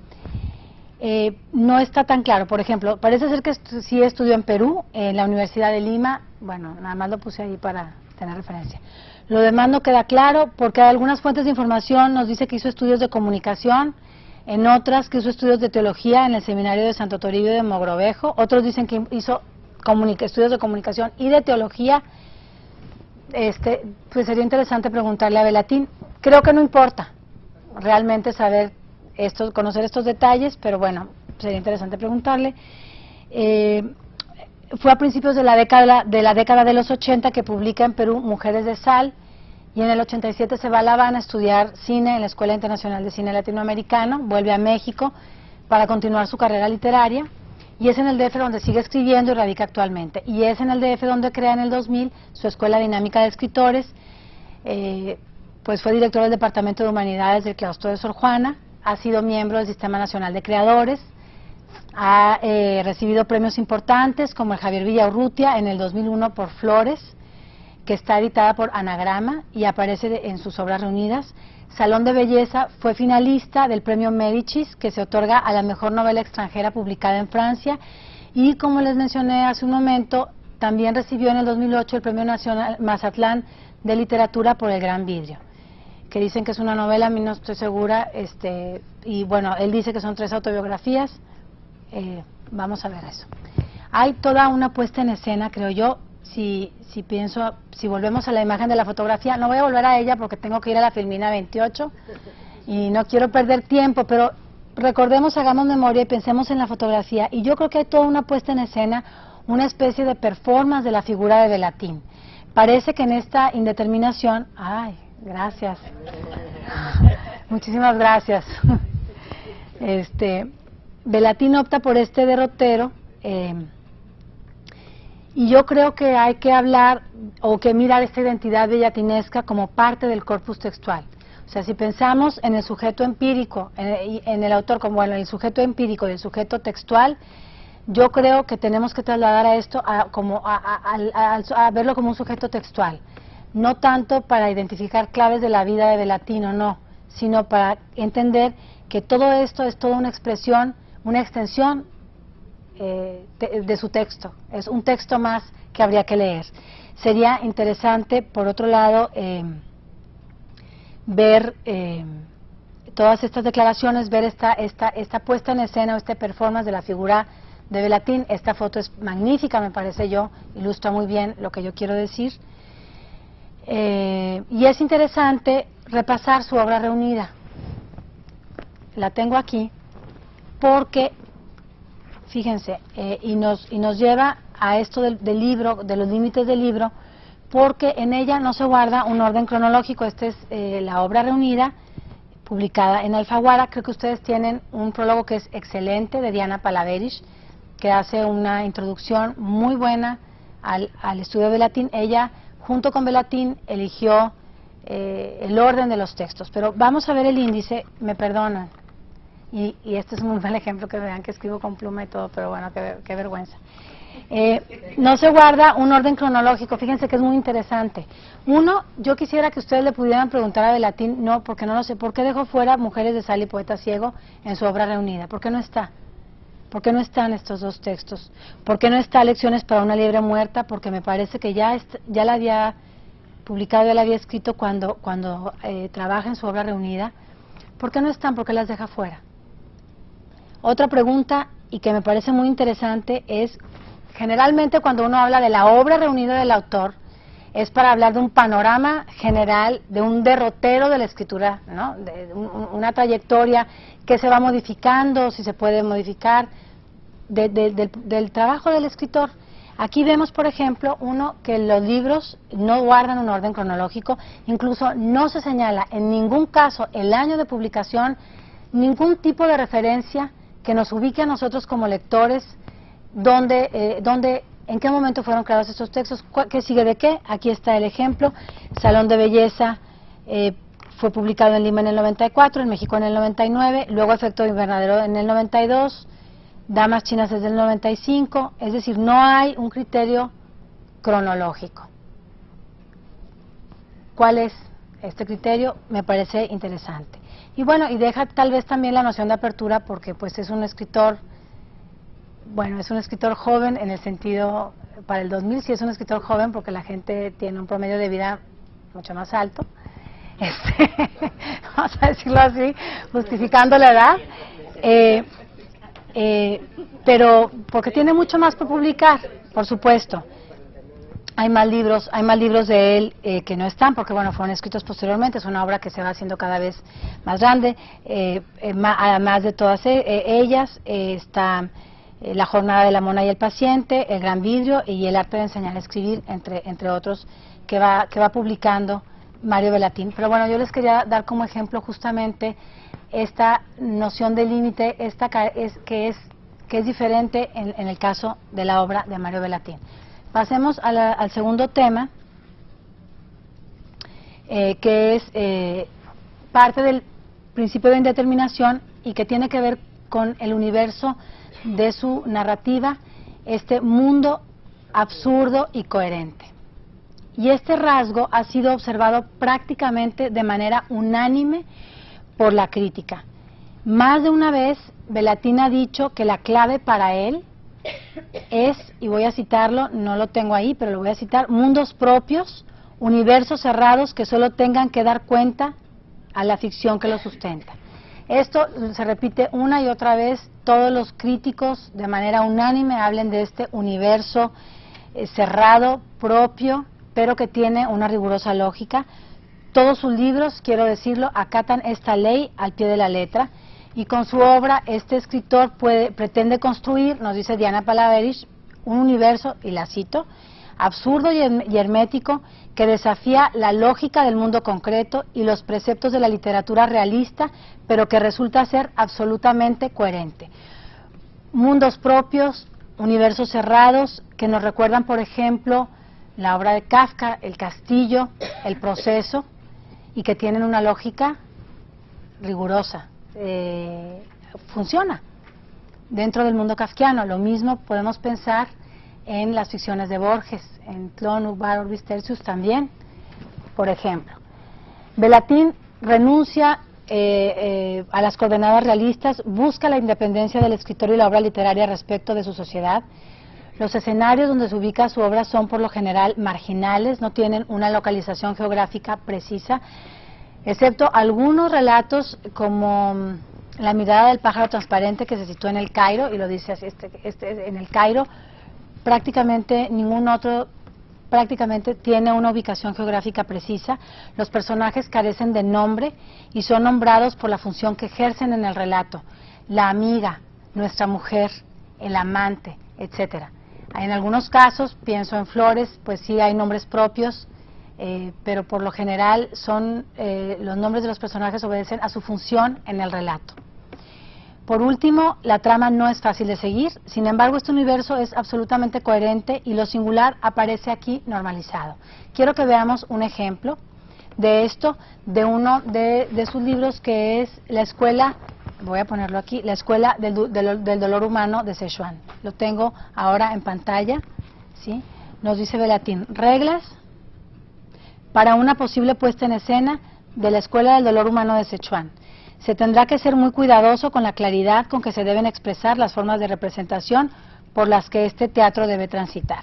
No está tan claro. Por ejemplo, parece ser que sí estudió en Perú, en la Universidad de Lima. Bueno, nada más lo puse ahí para tener referencia. Lo demás no queda claro porque algunas fuentes de información nos dice que hizo estudios de comunicación, en otras que hizo estudios de teología en el seminario de Santo Toribio de Mogrovejo, otros dicen que hizo estudios de comunicación y de teología. Pues sería interesante preguntarle a Velatín. Creo que no importa realmente saber conocer estos detalles, pero bueno, sería interesante preguntarle. Fue a principios de la década de los 80 que publica en Perú Mujeres de Sal, y en el 87 se va a La Habana a estudiar cine en la Escuela Internacional de Cine Latinoamericano, vuelve a México para continuar su carrera literaria, y es en el DF donde sigue escribiendo y radica actualmente, y es en el DF donde crea en el 2000 su Escuela Dinámica de Escritores, pues fue director del Departamento de Humanidades del Claustro de Sor Juana, ha sido miembro del Sistema Nacional de Creadores, ha recibido premios importantes como el Javier Villaurrutia en el 2001 por Flores, que está editada por Anagrama y aparece en sus obras reunidas. Salón de Belleza fue finalista del premio Médicis, que se otorga a la mejor novela extranjera publicada en Francia, y como les mencioné hace un momento, también recibió en el 2008 el Premio Nacional Mazatlán de Literatura por El Gran Vidrio, que dicen que es una novela, a mí no estoy segura, y bueno, él dice que son 3 autobiografías. Vamos a ver eso. Hay toda una puesta en escena, creo yo, si volvemos a la imagen de la fotografía, no voy a volver a ella porque tengo que ir a la Filmina 28 y no quiero perder tiempo, pero recordemos, hagamos memoria y pensemos en la fotografía, y yo creo que hay toda una puesta en escena, una especie de performance de la figura de Velatín. Parece que en esta indeterminación, ay, gracias, muchísimas gracias, Velatín opta por este derrotero, y yo creo que hay que hablar o que mirar esta identidad vellatinesca como parte del corpus textual. O sea, si pensamos en el sujeto empírico, en el autor como bueno, el sujeto empírico y el sujeto textual, yo creo que tenemos que trasladar a esto a verlo como un sujeto textual, no tanto para identificar claves de la vida de Velatín, no, sino para entender que todo esto es toda una expresión, una extensión de su texto, es un texto más que habría que leer. Sería interesante, por otro lado, ver todas estas declaraciones, ver esta puesta en escena o este performance de la figura de Velatín. Esta foto es magnífica, me parece yo, ilustra muy bien lo que yo quiero decir. Y es interesante repasar su obra reunida. La tengo aquí porque, fíjense, y nos lleva a esto del libro, de los límites del libro, porque en ella no se guarda un orden cronológico. Esta es la obra reunida, publicada en Alfaguara. Creo que ustedes tienen un prólogo que es excelente, de Diana Palaveris, que hace una introducción muy buena al estudio de Velatín. Ella, junto con Velatín, eligió el orden de los textos. Pero vamos a ver el índice, me perdonan. Y este es un muy mal ejemplo, que vean que escribo con pluma y todo, pero bueno, qué vergüenza. No se guarda un orden cronológico, fíjense que es muy interesante. Uno, yo quisiera que ustedes le pudieran preguntar a Velatín, no, porque no lo sé, ¿por qué dejó fuera Mujeres de Sal y Poeta Ciego en su obra reunida? ¿Por qué no está? ¿Por qué no están estos dos textos? ¿Por qué no está Lecciones para una liebre muerta? Porque me parece que ya la había publicado, ya la había escrito cuando trabaja en su obra reunida. ¿Por qué no están? ¿Por qué las deja fuera? Otra pregunta, y que me parece muy interesante, es, generalmente cuando uno habla de la obra reunida del autor, es para hablar de un panorama general, de un derrotero de la escritura, ¿no? De una trayectoria que se va modificando, si se puede modificar, del trabajo del escritor. Aquí vemos, por ejemplo, que los libros no guardan un orden cronológico, incluso no se señala en ningún caso el año de publicación, ningún tipo de referencia que nos ubique a nosotros como lectores, en qué momento fueron creados estos textos, qué sigue de qué. Aquí está el ejemplo: Salón de Belleza fue publicado en Lima en el 94, en México en el 99, luego Efecto Invernadero en el 92, Damas Chinas desde el 95, es decir, no hay un criterio cronológico. ¿Cuál es este criterio? Me parece interesante. Y bueno, y deja tal vez también la noción de apertura, porque pues es un escritor, bueno, es un escritor joven en el sentido, para el 2000 sí es un escritor joven porque la gente tiene un promedio de vida mucho más alto, vamos a decirlo así, justificando la edad, pero porque tiene mucho más por publicar, por supuesto. Hay más libros de él que no están, porque bueno, fueron escritos posteriormente. Es una obra que se va haciendo cada vez más grande. Además de todas ellas, está La Jornada de la Mona y el Paciente, El Gran Vidrio y El Arte de Enseñar a Escribir, entre otros, que va publicando Mario Bellatín. Pero bueno, yo les quería dar como ejemplo justamente esta noción de límite, que es diferente en el caso de la obra de Mario Bellatín. Pasemos al segundo tema, que es parte del principio de indeterminación y que tiene que ver con el universo de su narrativa, este mundo absurdo y coherente. Y este rasgo ha sido observado prácticamente de manera unánime por la crítica. Más de una vez, Bellatín ha dicho que la clave para él es, y voy a citarlo, no lo tengo ahí, pero lo voy a citar: mundos propios, universos cerrados que solo tengan que dar cuenta a la ficción que lo sustenta. Esto se repite una y otra vez, todos los críticos de manera unánime hablan de este universo cerrado, propio, pero que tiene una rigurosa lógica. Todos sus libros, quiero decirlo, acatan esta ley al pie de la letra. Y con su obra, este escritor pretende construir, nos dice Diana Palaveris, un universo, y la cito, absurdo y hermético, que desafía la lógica del mundo concreto y los preceptos de la literatura realista, pero que resulta ser absolutamente coherente. Mundos propios, universos cerrados, que nos recuerdan, por ejemplo, la obra de Kafka, El Castillo, El Proceso, y que tienen una lógica rigurosa. Funciona dentro del mundo kafkiano. Lo mismo podemos pensar en las ficciones de Borges, en Clon, Ubar, Orbis Tertius también, por ejemplo. Bellatín renuncia a las coordenadas realistas, busca la independencia del escritor y la obra literaria respecto de su sociedad. Los escenarios donde se ubica su obra son por lo general marginales, no tienen una localización geográfica precisa, excepto algunos relatos como La mirada del pájaro transparente, que se sitúa en el Cairo, y lo dice así, en el Cairo. Prácticamente ningún otro tiene una ubicación geográfica precisa. Los personajes carecen de nombre y son nombrados por la función que ejercen en el relato: la amiga, nuestra mujer, el amante, etcétera. En algunos casos, pienso en Flores, pues sí hay nombres propios, pero por lo general los nombres de los personajes obedecen a su función en el relato. Por último, la trama no es fácil de seguir, sin embargo este universo es absolutamente coherente y lo singular aparece aquí normalizado. Quiero que veamos un ejemplo de esto, de uno de sus libros, que es La Escuela, voy a ponerlo aquí, La Escuela del Dolor Humano de Szechuan. Lo tengo ahora en pantalla, ¿sí? Nos dice Bellatín: reglas para una posible puesta en escena de La Escuela del Dolor Humano de Szechuan. Se tendrá que ser muy cuidadoso con la claridad con que se deben expresar las formas de representación por las que este teatro debe transitar.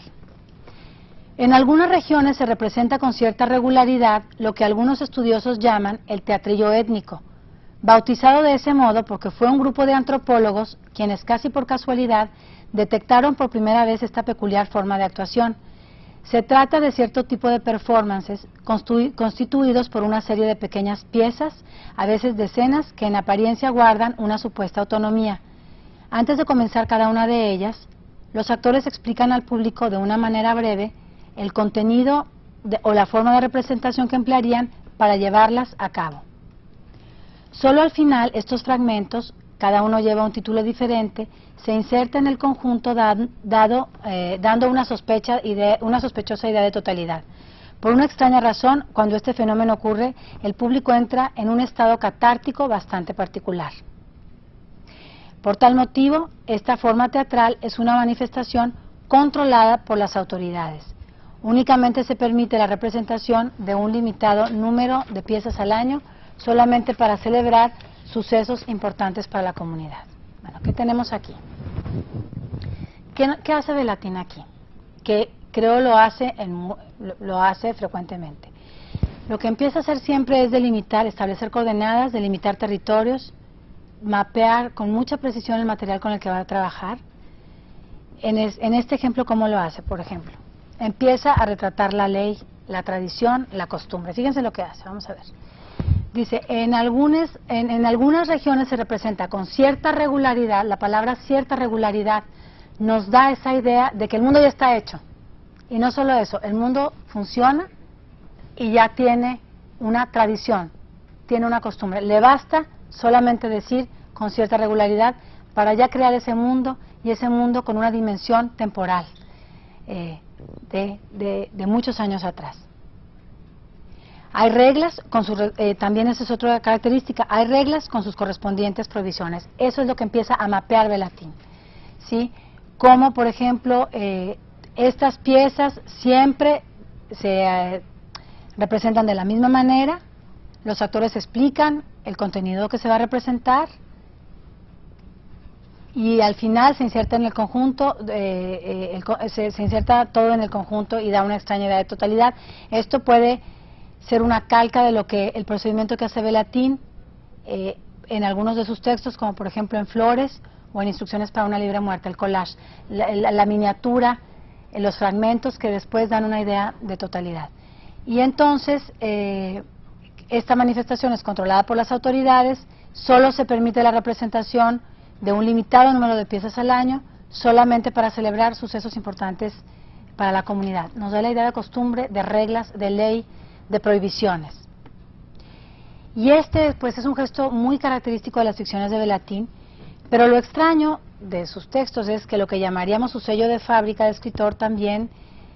En algunas regiones se representa con cierta regularidad lo que algunos estudiosos llaman el teatrillo étnico, bautizado de ese modo porque fue un grupo de antropólogos quienes casi por casualidad detectaron por primera vez esta peculiar forma de actuación. Se trata de cierto tipo de performances constituidos por una serie de pequeñas piezas, a veces decenas, que en apariencia guardan una supuesta autonomía. Antes de comenzar cada una de ellas, los actores explican al público de una manera breve el contenido o la forma de representación que emplearían para llevarlas a cabo. Solo al final, estos fragmentos, cada uno lleva un título diferente, se inserta en el conjunto dando una sospechosa idea de totalidad. Por una extraña razón, cuando este fenómeno ocurre, el público entra en un estado catártico bastante particular. Por tal motivo, esta forma teatral es una manifestación controlada por las autoridades. Únicamente se permite la representación de un limitado número de piezas al año, solamente para celebrar sucesos importantes para la comunidad. Bueno, ¿qué tenemos aquí? ¿Qué hace Velatin aquí? Que creo lo hace frecuentemente. Lo que empieza a hacer siempre es delimitar, establecer coordenadas, delimitar territorios, mapear con mucha precisión el material con el que va a trabajar. En este ejemplo, ¿cómo lo hace? Por ejemplo, empieza a retratar la ley, la tradición, la costumbre. Fíjense lo que hace, vamos a ver. Dice, en algunas regiones se representa con cierta regularidad, la palabra cierta regularidad nos da esa idea de que el mundo ya está hecho. Y no solo eso, el mundo funciona y ya tiene una tradición, tiene una costumbre. Le basta solamente decir con cierta regularidad para ya crear ese mundo, y ese mundo con una dimensión temporal de muchos años atrás. Hay reglas, también esa es otra característica, hay reglas con sus correspondientes provisiones. Eso es lo que empieza a mapear Velatin, ¿sí? Como por ejemplo, estas piezas siempre se representan de la misma manera, los actores explican el contenido que se va a representar, y al final se inserta en el conjunto, se inserta todo en el conjunto y da una extraña idea de totalidad. Esto puede ser una calca de lo que el procedimiento que hace Velatin en algunos de sus textos, como por ejemplo en Flores o en Instrucciones para una libre muerte, el collage, la miniatura, los fragmentos que después dan una idea de totalidad. Y entonces esta manifestación es controlada por las autoridades, solo se permite la representación de un limitado número de piezas al año, solamente para celebrar sucesos importantes para la comunidad. Nos da la idea de costumbre, de reglas, de ley, de prohibiciones. Y pues es un gesto muy característico de las ficciones de Velatin, pero lo extraño de sus textos es que lo que llamaríamos su sello de fábrica de escritor también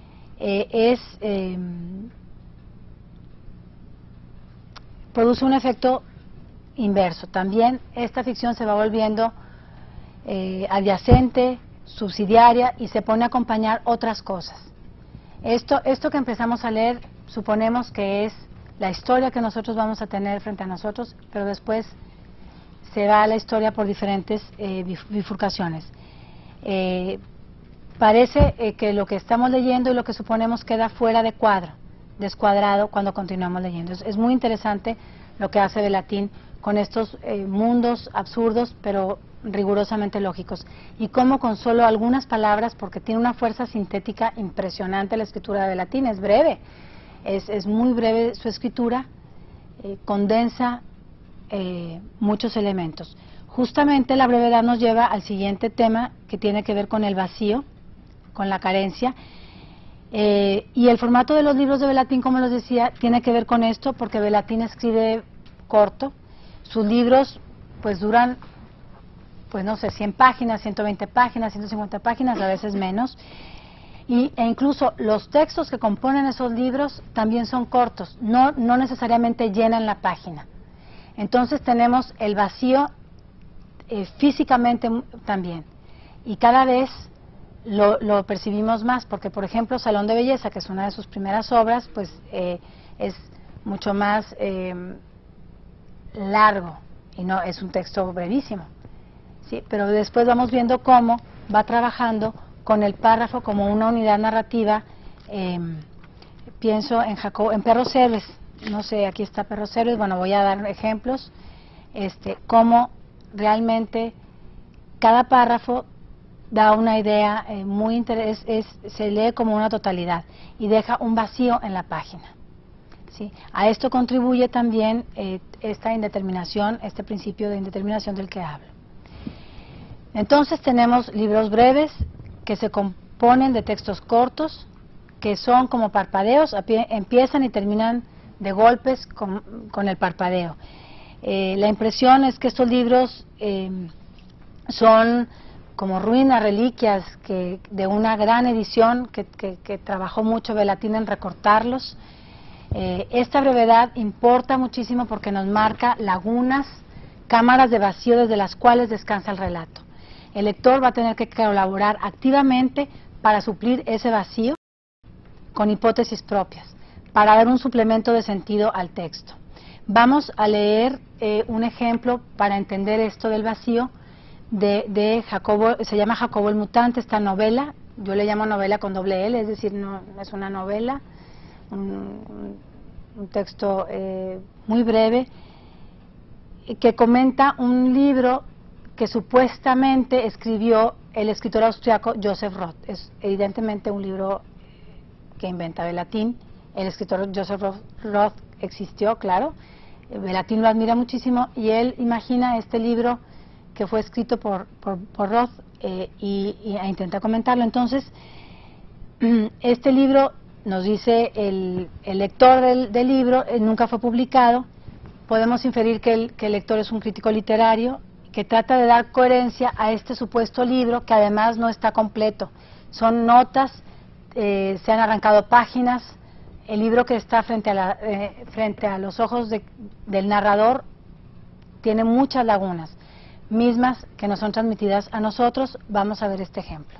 produce un efecto inverso. También esta ficción se va volviendo adyacente, subsidiaria, y se pone a acompañar otras cosas. Esto que empezamos a leer suponemos que es la historia que nosotros vamos a tener frente a nosotros, pero después se va a la historia por diferentes bifurcaciones. Parece que lo que estamos leyendo y lo que suponemos queda fuera de cuadro, descuadrado cuando continuamos leyendo. Es muy interesante lo que hace Velatin con estos mundos absurdos, pero rigurosamente lógicos, y cómo con solo algunas palabras, porque tiene una fuerza sintética impresionante la escritura de Velatin, es breve, es muy breve su escritura, condensa muchos elementos. Justamente la brevedad nos lleva al siguiente tema, que tiene que ver con el vacío, con la carencia, y el formato de los libros de Velatin, como les decía, tiene que ver con esto, porque Velatin escribe corto. Sus libros pues duran, pues no sé, 100 páginas, 120 páginas, 150 páginas, a veces menos, e incluso los textos que componen esos libros también son cortos, no necesariamente llenan la página. Entonces tenemos el vacío físicamente también, y cada vez lo percibimos más, porque por ejemplo Salón de Belleza, que es una de sus primeras obras, pues es mucho más largo, y no es un texto brevísimo, ¿sí? Pero después vamos viendo cómo va trabajando con el párrafo como una unidad narrativa. Pienso en Perros Héroes, no sé, aquí está Perros Héroes, bueno, voy a dar ejemplos, cómo realmente cada párrafo da una idea se lee como una totalidad y deja un vacío en la página, ¿sí? A esto contribuye también esta indeterminación, este principio de indeterminación del que hablo. Entonces tenemos libros breves que se componen de textos cortos, que son como parpadeos, empiezan y terminan de golpes con el parpadeo. La impresión es que estos libros son como ruinas, reliquias de una gran edición que trabajó mucho Velatin en recortarlos. Esta brevedad importa muchísimo porque nos marca lagunas, cámaras de vacío desde las cuales descansa el relato. El lector va a tener que colaborar activamente para suplir ese vacío con hipótesis propias, para dar un suplemento de sentido al texto. Vamos a leer un ejemplo para entender esto del vacío de Jacobo. Se llama Jacobo el Mutante, esta novela. Yo le llamo novela con doble L, es decir, no es una novela, un texto muy breve, que comenta un libro que supuestamente escribió el escritor austriaco Joseph Roth. Es evidentemente un libro que inventa Velatin. El escritor Joseph Roth existió, claro. Velatin lo admira muchísimo y él imagina este libro que fue escrito por Roth y intenta comentarlo. Entonces, este libro, nos dice el lector del libro, nunca fue publicado. Podemos inferir que el lector es un crítico literario que trata de dar coherencia a este supuesto libro, que además no está completo. Son notas, se han arrancado páginas. El libro que está frente a los ojos del narrador tiene muchas lagunas, mismas que nos son transmitidas a nosotros. Vamos a ver este ejemplo.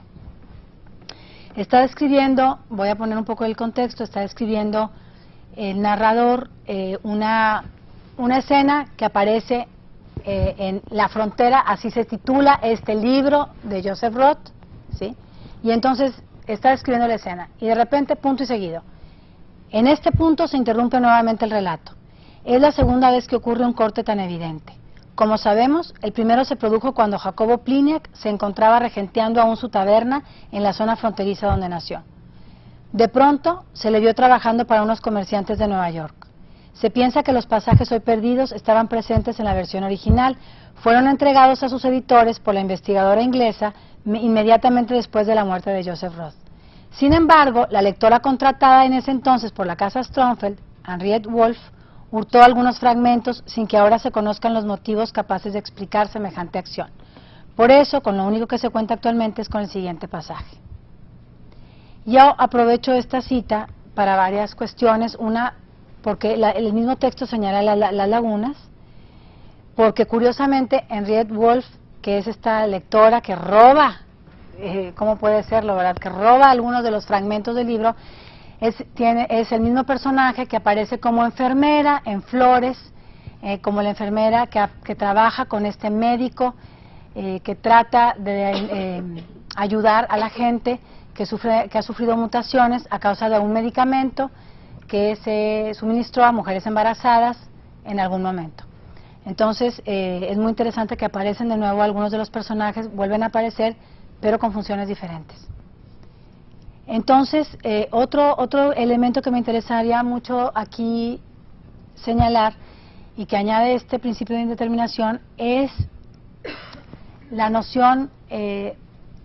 Está describiendo, voy a poner un poco el contexto, está describiendo el narrador una escena que aparece en la frontera, así se titula este libro de Joseph Roth, ¿sí? Y entonces está describiendo la escena y de repente, punto y seguido. En este punto se interrumpe nuevamente el relato. Es la segunda vez que ocurre un corte tan evidente. Como sabemos, el primero se produjo cuando Jacobo Pliniak se encontraba regenteando aún su taberna en la zona fronteriza donde nació. De pronto, se le vio trabajando para unos comerciantes de Nueva York. Se piensa que los pasajes hoy perdidos estaban presentes en la versión original. Fueron entregados a sus editores por la investigadora inglesa inmediatamente después de la muerte de Joseph Roth. Sin embargo, la lectora contratada en ese entonces por la casa Stromfeld, Henriette Wolff, hurtó algunos fragmentos sin que ahora se conozcan los motivos capaces de explicar semejante acción. Por eso, con lo único que se cuenta actualmente es con el siguiente pasaje. Yo aprovecho esta cita para varias cuestiones. Una, porque el mismo texto señala las lagunas, porque curiosamente Henriette Wolff, que es esta lectora que roba, ¿cómo puede serlo, verdad?, que roba algunos de los fragmentos del libro, es el mismo personaje que aparece como enfermera en Flores, como la enfermera que trabaja con este médico que trata de ayudar a la gente que ha sufrido mutaciones a causa de un medicamento que se suministró a mujeres embarazadas en algún momento. Entonces, es muy interesante que aparecen de nuevo algunos de los personajes, vuelven a aparecer, pero con funciones diferentes. Entonces, otro elemento que me interesaría mucho aquí señalar y que añade este principio de indeterminación es la noción de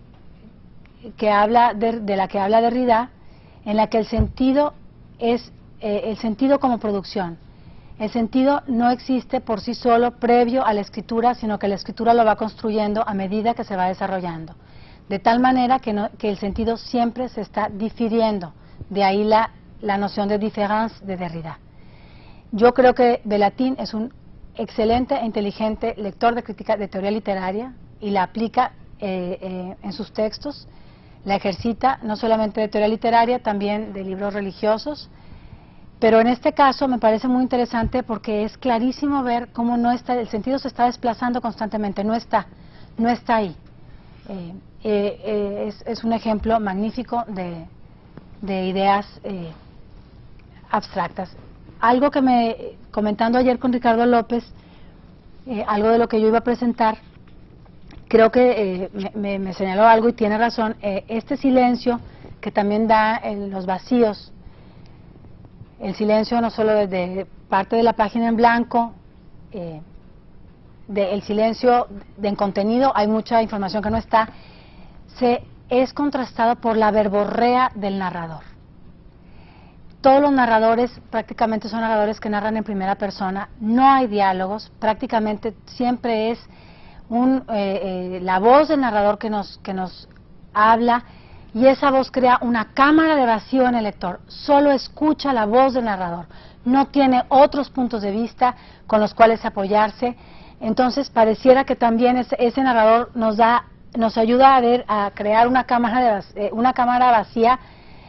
la que habla Derrida, en la que el sentido es el sentido como producción. El sentido no existe por sí solo previo a la escritura, sino que la escritura lo va construyendo a medida que se va desarrollando. De tal manera que el sentido siempre se está difiriendo. De ahí la noción de différence de Derrida. Yo creo que Velatin es un excelente e inteligente lector de crítica de teoría literaria y la aplica en sus textos. La ejercita no solamente de teoría literaria, también de libros religiosos. Pero en este caso me parece muy interesante porque es clarísimo ver cómo el sentido se está desplazando constantemente, no está ahí. Es un ejemplo magnífico de ideas abstractas. Algo que comentando ayer con Ricardo López, algo de lo que yo iba a presentar, creo que me señaló algo y tiene razón, este silencio que también da los vacíos, el silencio no solo desde parte de la página en blanco, el silencio en contenido, hay mucha información que no está, es contrastado por la verborrea del narrador. Todos los narradores prácticamente son narradores que narran en primera persona, no hay diálogos, prácticamente siempre es la voz del narrador que nos habla, y esa voz crea una cámara de vacío en el lector, solo escucha la voz del narrador, no tiene otros puntos de vista con los cuales apoyarse. Entonces pareciera que también ese narrador nos ayuda a crear una cámara vacía,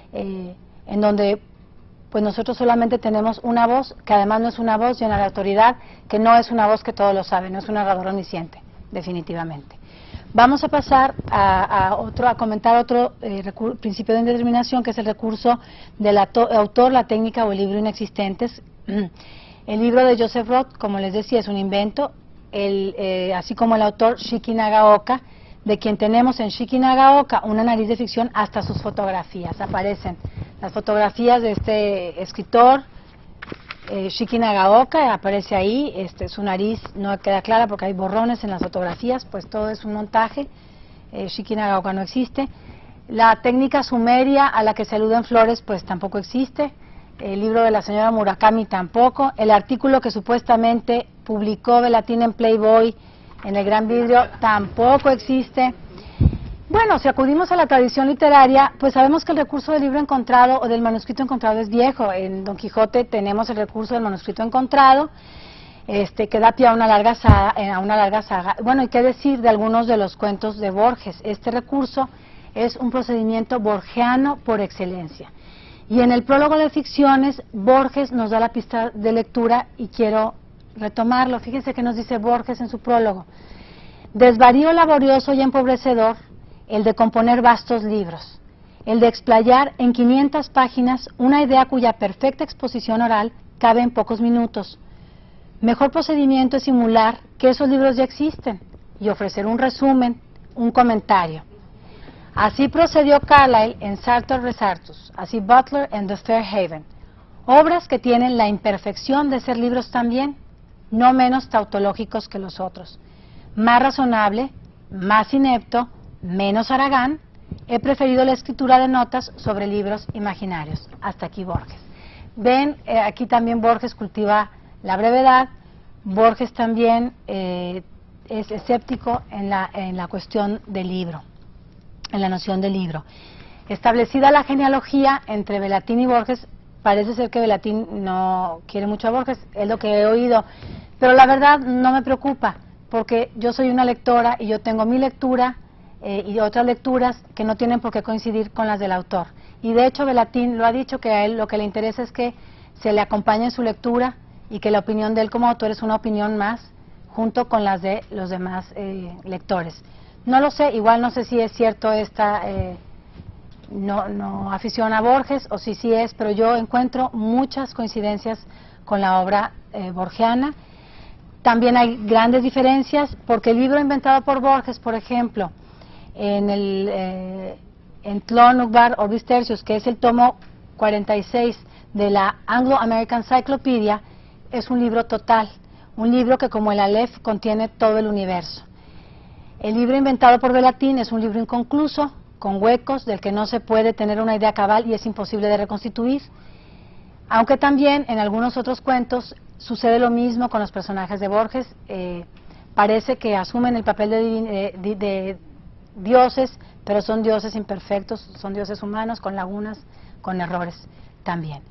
en donde pues nosotros solamente tenemos una voz, que además no es una voz llena de autoridad, que no es una voz que todo lo sabe, no es un narrador omnisciente, definitivamente. Vamos a pasar a comentar otro principio de indeterminación, que es el recurso del autor, la técnica o el libro inexistentes. El libro de Joseph Roth, como les decía, es un invento, así como el autor Shiki Nagaoka, de quien tenemos en Shiki Nagaoka una nariz de ficción, hasta sus fotografías aparecen. Las fotografías de este escritor, Shiki Nagaoka, aparece ahí, su nariz no queda clara porque hay borrones en las fotografías, pues todo es un montaje, Shiki Nagaoka no existe. La técnica sumeria a la que se aluden Flores, pues tampoco existe. El libro de la señora Murakami tampoco. El artículo que supuestamente publicó Velatin en Playboy, en el Gran Vidrio, tampoco existe. Bueno, si acudimos a la tradición literaria, pues sabemos que el recurso del libro encontrado o del manuscrito encontrado es viejo. En Don Quijote tenemos el recurso del manuscrito encontrado, que da pie a una larga saga. Bueno, hay que decir de algunos de los cuentos de Borges. Este recurso es un procedimiento borgiano por excelencia. Y en el prólogo de Ficciones, Borges nos da la pista de lectura y quiero retomarlo. Fíjense que nos dice Borges en su prólogo: desvarío laborioso y empobrecedor, el de componer vastos libros, el de explayar en 500 páginas una idea cuya perfecta exposición oral cabe en pocos minutos. Mejor procedimiento es simular que esos libros ya existen y ofrecer un resumen, un comentario. Así procedió Carlyle en Sartor Resartus, así Butler en The Fair Haven, obras que tienen la imperfección de ser libros también, no menos tautológicos que los otros. Más razonable, más inepto, menos haragán, he preferido la escritura de notas sobre libros imaginarios. Hasta aquí Borges. Ven, aquí también Borges cultiva la brevedad. Borges también es escéptico en la cuestión del libro, en la noción del libro. Establecida la genealogía entre Velatin y Borges, parece ser que Velatin no quiere mucho a Borges, es lo que he oído, pero la verdad no me preocupa, porque yo soy una lectora y yo tengo mi lectura y otras lecturas que no tienen por qué coincidir con las del autor. Y de hecho Velatin lo ha dicho, que a él lo que le interesa es que se le acompañe en su lectura y que la opinión de él como autor es una opinión más, junto con las de los demás lectores. No lo sé, igual no sé si es cierto esta no afición a Borges, o si sí es, pero yo encuentro muchas coincidencias con la obra borgiana. También hay grandes diferencias, porque el libro inventado por Borges, por ejemplo, en Tlön Uqbar Orbis Tertius, que es el tomo 46 de la Anglo-American Cyclopedia, es un libro total, un libro que, como el Aleph, contiene todo el universo. El libro inventado por Velatin es un libro inconcluso, con huecos, del que no se puede tener una idea cabal y es imposible de reconstituir. Aunque también en algunos otros cuentos sucede lo mismo con los personajes de Borges, parece que asumen el papel de dioses, pero son dioses imperfectos, son dioses humanos, con lagunas, con errores también.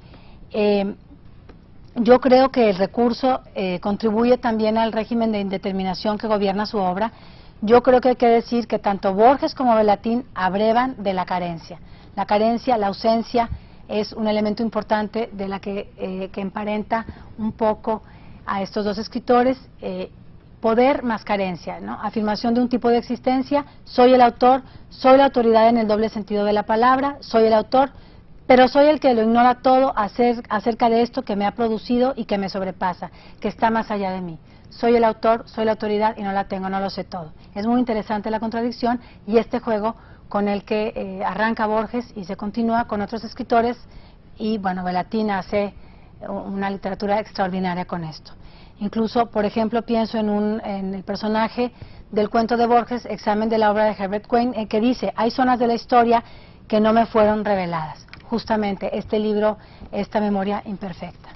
Yo creo que el recurso contribuye también al régimen de indeterminación que gobierna su obra. Yo creo que hay que decir que tanto Borges como Velatin abrevan de la carencia. La carencia, la ausencia, es un elemento importante de la que emparenta un poco a estos dos escritores. Poder más carencia, ¿no? Afirmación de un tipo de existencia: soy el autor, soy la autoridad en el doble sentido de la palabra, soy el autor, pero soy el que lo ignora todo acerca de esto que me ha producido y que me sobrepasa, que está más allá de mí. soy el autor, soy la autoridad y no la tengo, no lo sé todo. Es muy interesante la contradicción y este juego con el que arranca Borges y se continúa con otros escritores y bueno, Belatín hace una literatura extraordinaria con esto. Incluso, por ejemplo, pienso en el personaje del cuento de Borges, Examen de la obra de Herbert Wain, en que dice, hay zonas de la historia que no me fueron reveladas. Justamente este libro, esta memoria imperfecta.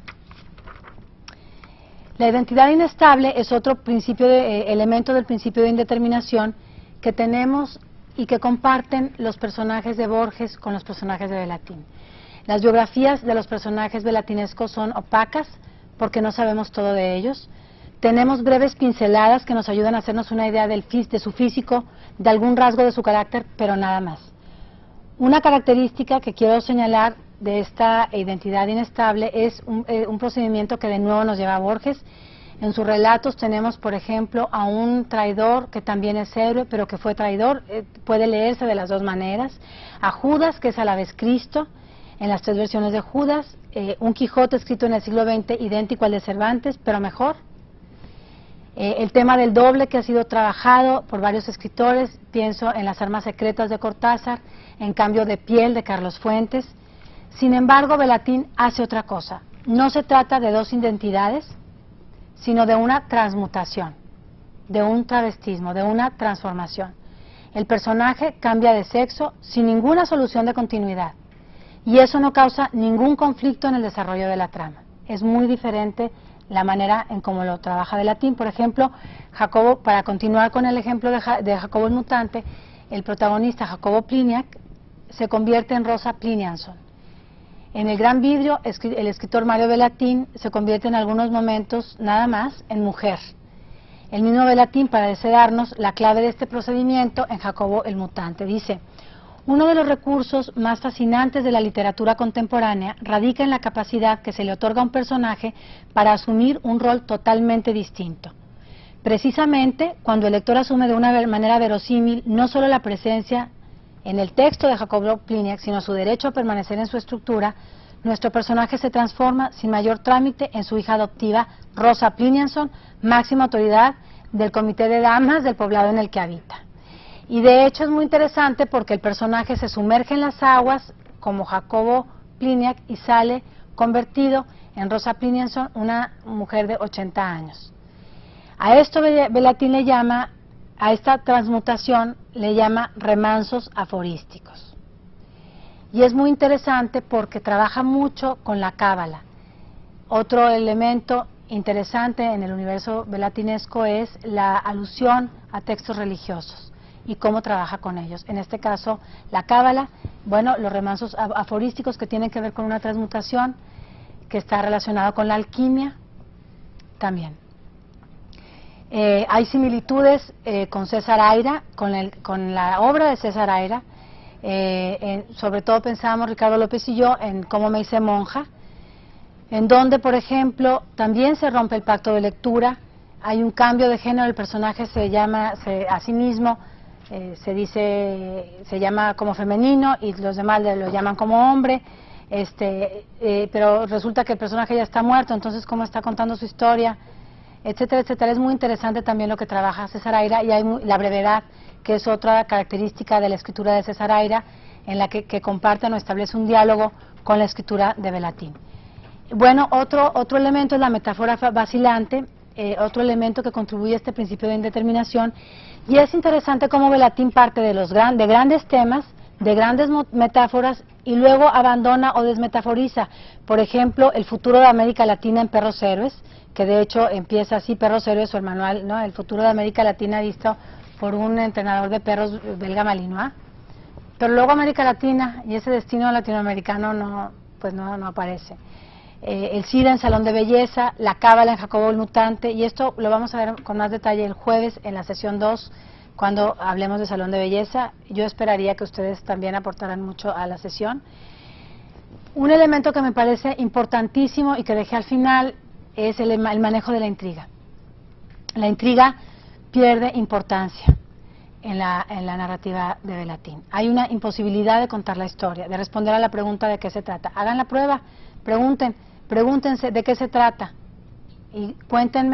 La identidad inestable es otro elemento del principio de indeterminación que tenemos y que comparten los personajes de Borges con los personajes de Belatín. Las biografías de los personajes belatinescos son opacas porque no sabemos todo de ellos. Tenemos breves pinceladas que nos ayudan a hacernos una idea de su físico, de algún rasgo de su carácter, pero nada más. Una característica que quiero señalar de esta identidad inestable es un procedimiento que de nuevo nos lleva a Borges. En sus relatos tenemos, por ejemplo, a un traidor que también es héroe, pero que fue traidor, puede leerse de las dos maneras, a Judas, que es a la vez Cristo, en las tres versiones de Judas, un Quijote escrito en el siglo XX, idéntico al de Cervantes, pero mejor. El tema del doble que ha sido trabajado por varios escritores, pienso en Las armas secretas de Cortázar, en Cambio de piel de Carlos Fuentes. Sin embargo, Belatín hace otra cosa. No se trata de dos identidades, sino de una transmutación, de un travestismo, de una transformación. El personaje cambia de sexo sin ninguna solución de continuidad y eso no causa ningún conflicto en el desarrollo de la trama. Es muy diferente la manera en cómo lo trabaja Belatín. Por ejemplo, Jacobo, para continuar con el ejemplo de Jacobo el mutante, el protagonista Jacobo Pliniak se convierte en Rosa Plinianson. En El Gran Vidrio, el escritor Mario Belatín se convierte en algunos momentos nada más en mujer. El mismo Belatín, para darnos la clave de este procedimiento en Jacobo el Mutante, dice: uno de los recursos más fascinantes de la literatura contemporánea radica en la capacidad que se le otorga a un personaje para asumir un rol totalmente distinto. Precisamente, cuando el lector asume de una manera verosímil no solo la presencia en el texto de Jacobo Pliniak, sino su derecho a permanecer en su estructura, nuestro personaje se transforma sin mayor trámite en su hija adoptiva, Rosa Plinianson, máxima autoridad del comité de damas del poblado en el que habita. Y de hecho es muy interesante porque el personaje se sumerge en las aguas como Jacobo Pliniak y sale convertido en Rosa Plinianson, una mujer de 80 años. A esto Belatín le llama, a esta transmutación le llama remansos aforísticos. Y es muy interesante porque trabaja mucho con la cábala. Otro elemento interesante en el universo belatinesco es la alusión a textos religiosos y cómo trabaja con ellos. En este caso, la cábala, bueno, los remansos aforísticos que tienen que ver con una transmutación que está relacionada con la alquimia también. Hay similitudes con César Aira, con la obra de César Aira, sobre todo pensábamos Ricardo López y yo en Cómo me hice monja, en donde, por ejemplo, también se rompe el pacto de lectura, hay un cambio de género, el personaje se llama a sí mismo, se llama como femenino y los demás lo llaman como hombre, pero resulta que el personaje ya está muerto, entonces cómo está contando su historia, etcétera, etcétera. Es muy interesante también lo que trabaja César Aira y hay la brevedad, que es otra característica de la escritura de César Aira, en la que comparten o establece un diálogo con la escritura de Belatín. Bueno, otro elemento es la metáfora vacilante, otro elemento que contribuye a este principio de indeterminación, y es interesante cómo Belatín parte de grandes temas, de grandes metáforas, y luego abandona o desmetaforiza. Por ejemplo, el futuro de América Latina en Perros Héroes, que de hecho empieza así, Perros Héroes, o el manual, ¿no? El futuro de América Latina visto por un entrenador de perros belga Malinois. Pero luego América Latina y ese destino latinoamericano no aparece. El SIDA en Salón de Belleza, la cábala en Jacobo el Mutante, y esto lo vamos a ver con más detalle el jueves en la sesión 2, cuando hablemos de Salón de Belleza. Yo esperaría que ustedes también aportaran mucho a la sesión. Un elemento que me parece importantísimo y que dejé al final es el manejo de la intriga. La intriga pierde importancia en la narrativa de Belatín. Hay una imposibilidad de contar la historia, de responder a la pregunta de qué se trata. Hagan la prueba, pregúntense de qué se trata y cuéntenme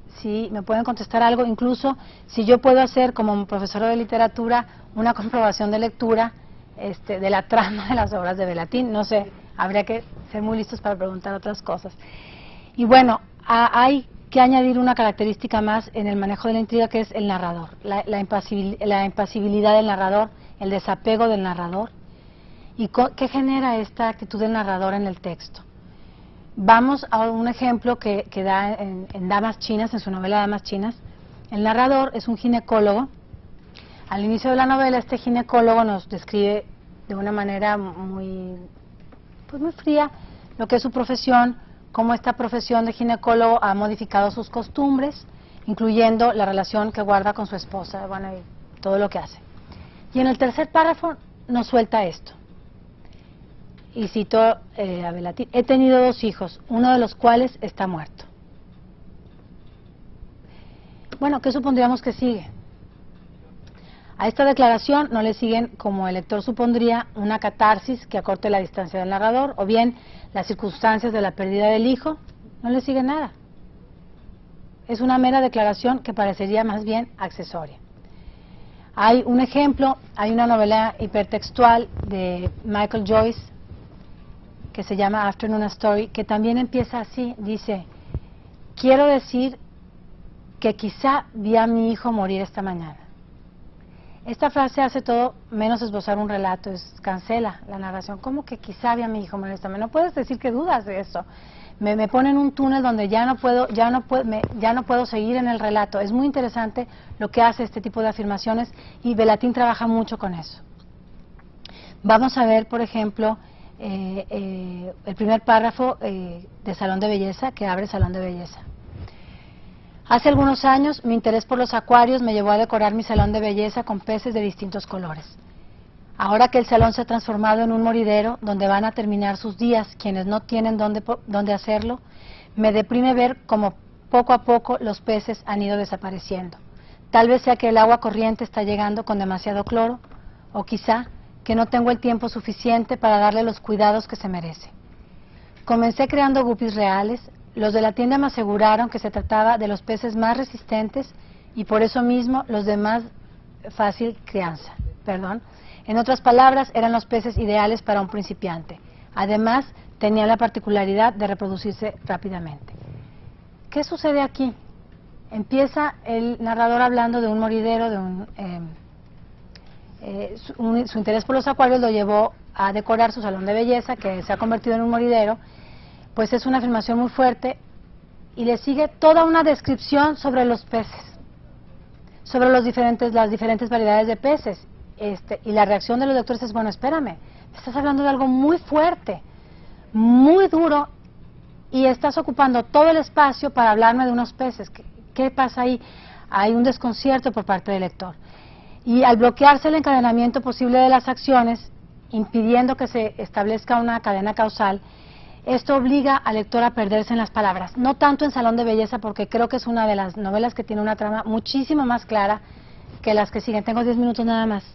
si me pueden contestar algo, incluso si yo puedo hacer como profesora de literatura una comprobación de lectura de la trama de las obras de Belatín. No sé, habría que ser muy listos para preguntar otras cosas. Y bueno, hay que añadir una característica más en el manejo de la intriga, que es el narrador, la impasibilidad del narrador, el desapego del narrador. ¿Y qué genera esta actitud del narrador en el texto? Vamos a un ejemplo que da en Damas Chinas, en su novela Damas Chinas. El narrador es un ginecólogo. Al inicio de la novela, este ginecólogo nos describe de una manera muy fría lo que es su profesión, cómo esta profesión de ginecólogo ha modificado sus costumbres, incluyendo la relación que guarda con su esposa, bueno, y todo lo que hace. Y en el tercer párrafo nos suelta esto. Y cito a Belatín: he tenido 2 hijos, uno de los cuales está muerto. Bueno, ¿qué supondríamos que sigue? A esta declaración no le siguen, como el lector supondría, una catarsis que acorte la distancia del narrador, o bien las circunstancias de la pérdida del hijo. No le sigue nada. Es una mera declaración que parecería más bien accesoria. Hay un ejemplo, hay una novela hipertextual de Michael Joyce que se llama Afternoon Story, que también empieza así, dice: quiero decir que quizá vi a mi hijo morir esta mañana. Esta frase hace todo menos esbozar un relato, cancela la narración. ¿Cómo que quizá vi a mi hijo morir esta mañana? No puedes decir que dudas de eso. Me pone en un túnel donde ya no puedo seguir en el relato. Es muy interesante lo que hace este tipo de afirmaciones, y Belatín trabaja mucho con eso. Vamos a ver, por ejemplo, el primer párrafo de Salón de Belleza, que abre Salón de Belleza. Hace algunos años mi interés por los acuarios me llevó a decorar mi salón de belleza con peces de distintos colores. Ahora que el salón se ha transformado en un moridero donde van a terminar sus días quienes no tienen dónde hacerlo, me deprime ver cómo poco a poco los peces han ido desapareciendo. Tal vez sea que el agua corriente está llegando con demasiado cloro, o quizá que no tengo el tiempo suficiente para darle los cuidados que se merece. Comencé creando guppies reales. Los de la tienda me aseguraron que se trataba de los peces más resistentes y por eso mismo los de más fácil crianza. En otras palabras, eran los peces ideales para un principiante. Además, tenían la particularidad de reproducirse rápidamente. ¿Qué sucede aquí? Empieza el narrador hablando de un moridero, su interés por los acuarios lo llevó a decorar su salón de belleza, que se ha convertido en un moridero. Pues es una afirmación muy fuerte, y le sigue toda una descripción sobre los peces, sobre las diferentes variedades de peces, y la reacción de los lectores es: bueno, espérame, estás hablando de algo muy fuerte, muy duro, y estás ocupando todo el espacio para hablarme de unos peces. ¿Qué pasa ahí? Hay un desconcierto por parte del lector, y al bloquearse el encadenamiento posible de las acciones, impidiendo que se establezca una cadena causal, esto obliga al lector a perderse en las palabras. No tanto en Salón de Belleza, porque creo que es una de las novelas que tiene una trama muchísimo más clara que las que siguen. Tengo 10 minutos nada más.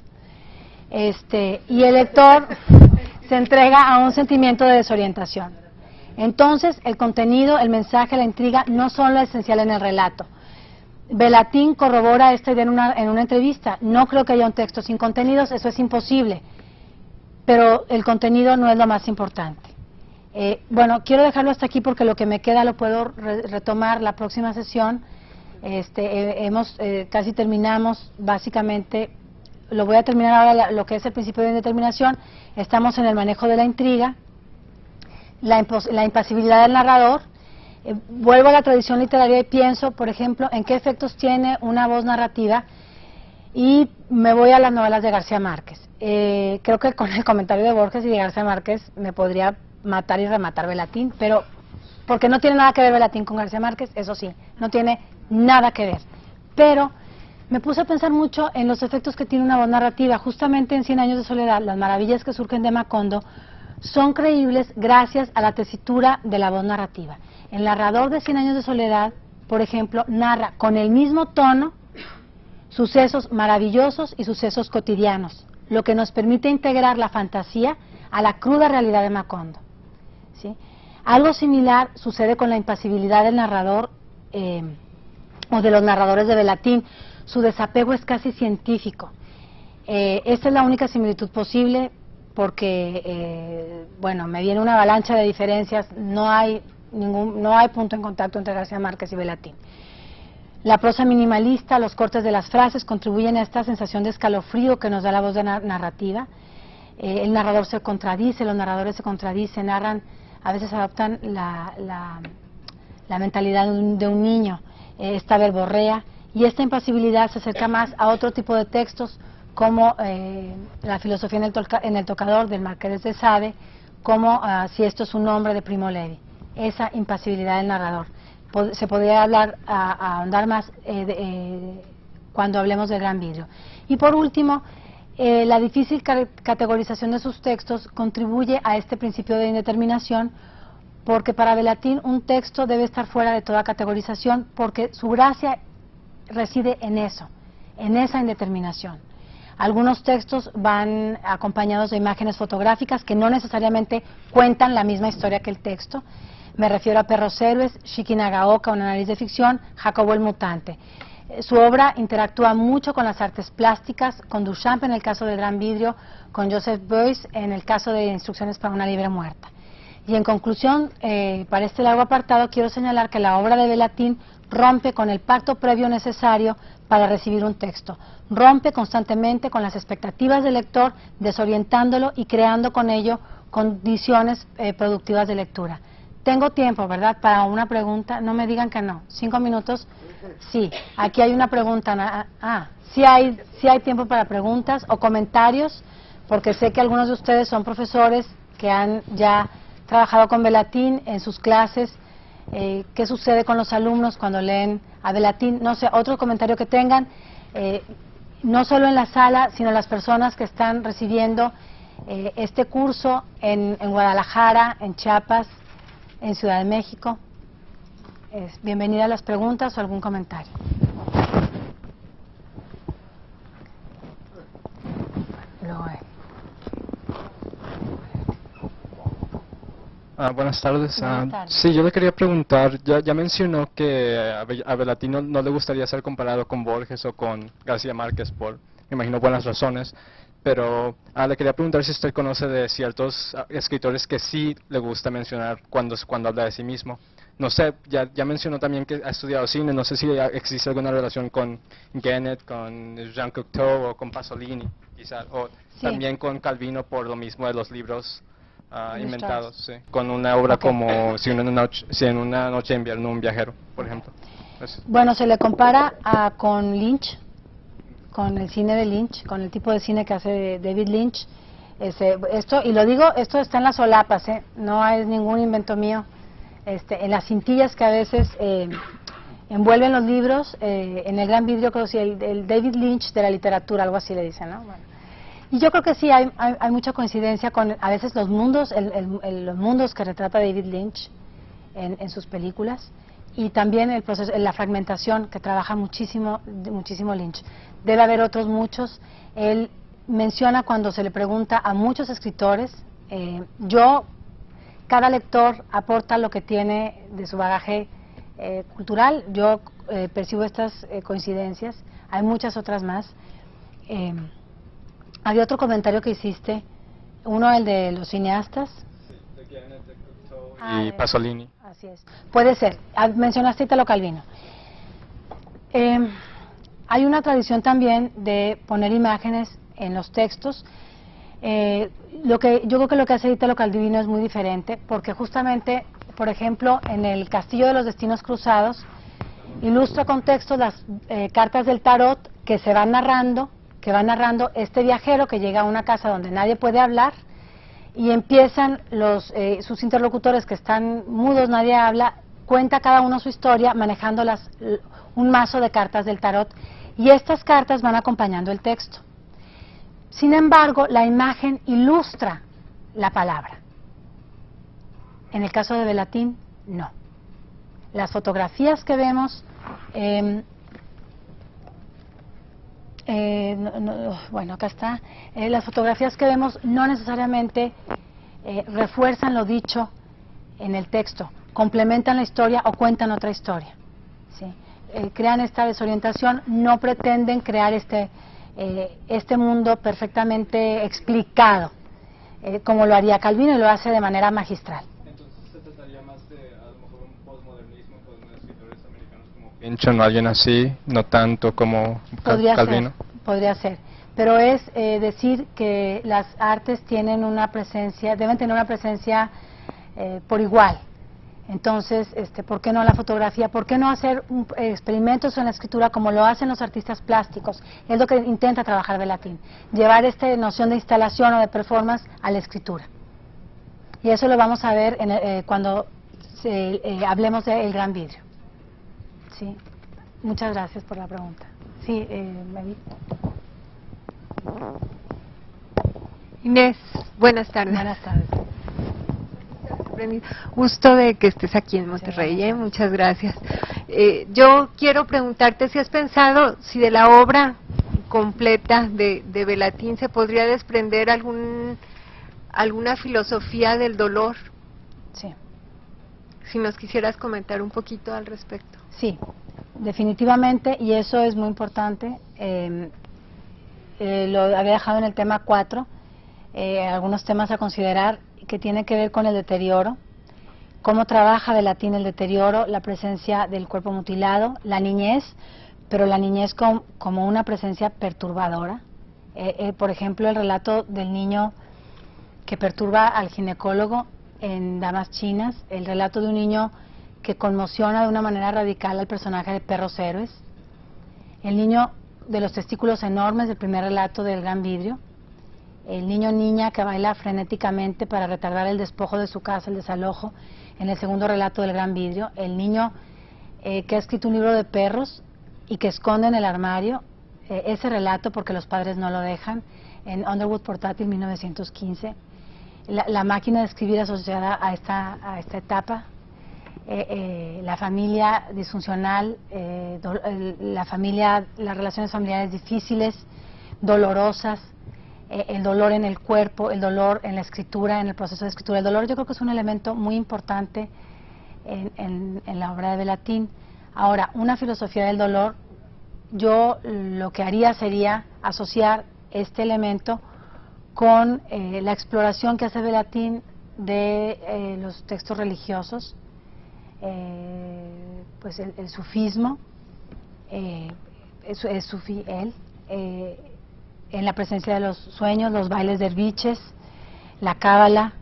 Y el lector se entrega a un sentimiento de desorientación. Entonces, el contenido, el mensaje, la intriga no son lo esencial en el relato. Belatín corrobora esta idea en una entrevista. No creo que haya un texto sin contenidos, eso es imposible. Pero el contenido no es lo más importante. Bueno, quiero dejarlo hasta aquí porque lo que me queda lo puedo retomar la próxima sesión. Casi terminamos, básicamente, lo voy a terminar ahora lo que es el principio de indeterminación. Estamos en el manejo de la intriga, la impasibilidad del narrador. Vuelvo a la tradición literaria y pienso, por ejemplo, en qué efectos tiene una voz narrativa, y me voy a las novelas de García Márquez. Creo que con el comentario de Borges y de García Márquez me podría matar y rematar Belatín, pero porque no tiene nada que ver Belatín con García Márquez, eso sí, no tiene nada que ver. Pero me puse a pensar mucho en los efectos que tiene una voz narrativa. Justamente en 100 años de soledad, las maravillas que surgen de Macondo son creíbles gracias a la tesitura de la voz narrativa. El narrador de 100 años de soledad, por ejemplo, narra con el mismo tono sucesos maravillosos y sucesos cotidianos, lo que nos permite integrar la fantasía a la cruda realidad de Macondo. ¿Sí? Algo similar sucede con la impasibilidad del narrador o de los narradores de Velatín. Su desapego es casi científico. Esta es la única similitud posible porque, bueno, me viene una avalancha de diferencias, no hay punto en contacto entre García Márquez y Velatín. La prosa minimalista, los cortes de las frases contribuyen a esta sensación de escalofrío que nos da la voz de narrativa. El narrador se contradice, los narradores se contradicen, narran, a veces adoptan la mentalidad de un niño, esta verborrea, y esta impasibilidad se acerca más a otro tipo de textos como la filosofía en el tocador del Marqués de Sade, como Si esto es un hombre de Primo Levi, esa impasibilidad del narrador. Se podría ahondar más cuando hablemos del Gran Vidrio. Y por último, la difícil categorización de sus textos contribuye a este principio de indeterminación, porque para Velatín un texto debe estar fuera de toda categorización, porque su gracia reside en eso, en esa indeterminación. Algunos textos van acompañados de imágenes fotográficas que no necesariamente cuentan la misma historia que el texto. Me refiero a Perros Héroes, Shiki Nagaoka, Una nariz de ficción, Jacobo el mutante. Su obra interactúa mucho con las artes plásticas, con Duchamp en el caso del Gran Vidrio, con Joseph Beuys en el caso de Instrucciones para una libre muerta. Y en conclusión, para este largo apartado, quiero señalar que la obra de Velatín rompe con el pacto previo necesario para recibir un texto, rompe constantemente con las expectativas del lector, desorientándolo y creando con ello condiciones productivas de lectura. Tengo tiempo, ¿verdad?, para una pregunta. No me digan que no. 5 minutos. Sí, aquí hay una pregunta. Sí hay tiempo para preguntas o comentarios, porque sé que algunos de ustedes son profesores que han ya trabajado con Velatín en sus clases. ¿Qué sucede con los alumnos cuando leen a Velatín? No sé, otro comentario que tengan, no solo en la sala, sino las personas que están recibiendo este curso en Guadalajara, en Chiapas, en Ciudad de México. Bienvenida a las preguntas o algún comentario. Buenas tardes. Buenas tardes. Sí, yo le quería preguntar, ya mencionó que a Velatín no le gustaría ser comparado con Borges o con García Márquez por, me imagino, buenas razones, pero le quería preguntar si usted conoce de ciertos escritores que sí le gusta mencionar cuando habla de sí mismo. No sé, ya mencionó también que ha estudiado cine, no sé si existe alguna relación con Genet, con Jean Cocteau o con Pasolini, quizás, o Sí. también con Calvino por lo mismo de los libros inventados, sí, con una obra como si en una noche de invierno un viajero, por ejemplo. Eso. Bueno, se le compara con Lynch, con el cine de Lynch, con el tipo de cine que hace David Lynch. Y lo digo, esto está en las solapas, no es ningún invento mío. En las cintillas que a veces envuelven los libros, en el Gran Vidrio, creo que sí, el David Lynch de la literatura, algo así le dicen, ¿no? Bueno. Y yo creo que sí, hay mucha coincidencia con a veces los mundos, los mundos que retrata David Lynch en sus películas, y también el proceso, la fragmentación que trabaja muchísimo Lynch. Debe haber otros muchos. Él menciona cuando se le pregunta a muchos escritores, cada lector aporta lo que tiene de su bagaje cultural. Yo percibo estas coincidencias, hay muchas otras más. Había otro comentario que hiciste, uno el de los cineastas. Y Pasolini. Así es. Puede ser. Mencionaste Italo Calvino. Hay una tradición también de poner imágenes en los textos. Yo creo que lo que hace Italo Calvino es muy diferente, porque justamente, por ejemplo, en el Castillo de los Destinos Cruzados, ilustra con textos las cartas del tarot que van narrando este viajero que llega a una casa donde nadie puede hablar, y empiezan sus interlocutores que están mudos, nadie habla, cuenta cada uno su historia manejando un mazo de cartas del tarot, y estas cartas van acompañando el texto. Sin embargo, la imagen ilustra la palabra. En el caso de Velatín, no. Las fotografías que vemos, bueno, acá está, las fotografías que vemos no necesariamente refuerzan lo dicho en el texto, complementan la historia o cuentan otra historia, ¿sí? crean esta desorientación no pretenden crear este mundo perfectamente explicado, como lo haría Calvino, y lo hace de manera magistral. Entonces se trataría más de, a lo mejor, un posmodernismo con escritores americanos como Pynchon o alguien así, no tanto como Calvino. Podría ser, pero es decir que las artes tienen una presencia, deben tener una presencia por igual. Entonces, ¿por qué no la fotografía? ¿Por qué no hacer experimentos en la escritura como lo hacen los artistas plásticos? Es lo que intenta trabajar Velatin, llevar esta noción de instalación o de performance a la escritura. Y eso lo vamos a ver cuando hablemos del Gran Vidrio. ¿Sí? Muchas gracias por la pregunta. Sí, Inés, buenas tardes. Buenas tardes. Gusto de que estés aquí en Monterrey, muchas gracias. Yo quiero preguntarte si has pensado si de la obra completa de Velatin se podría desprender alguna filosofía del dolor. Sí. Si nos quisieras comentar un poquito al respecto. Sí, definitivamente, y eso es muy importante. Lo había dejado en el tema 4, algunos temas a considerar que tiene que ver con el deterioro, cómo trabaja Velatin el deterioro, la presencia del cuerpo mutilado, la niñez, pero la niñez como una presencia perturbadora. Por ejemplo, el relato del niño que perturba al ginecólogo en Damas Chinas, el relato de un niño que conmociona de una manera radical al personaje de Perros Héroes, el niño de los testículos enormes del primer relato del Gran Vidrio, el niño-niña que baila frenéticamente para retardar el despojo de su casa, el desalojo, en el segundo relato del Gran Vidrio, el niño que ha escrito un libro de perros y que esconde en el armario ese relato porque los padres no lo dejan, en Underwood Portátil 1915, la máquina de escribir asociada a esta etapa, la familia disfuncional, las relaciones familiares difíciles, dolorosas, el dolor en el cuerpo, el dolor en la escritura, en el proceso de escritura. El dolor yo creo que es un elemento muy importante en la obra de Velatin. Ahora, una filosofía del dolor, yo lo que haría sería asociar este elemento con la exploración que hace Velatin de los textos religiosos, pues el sufismo, es sufí él, en la presencia de los sueños, los bailes derviches, la cábala,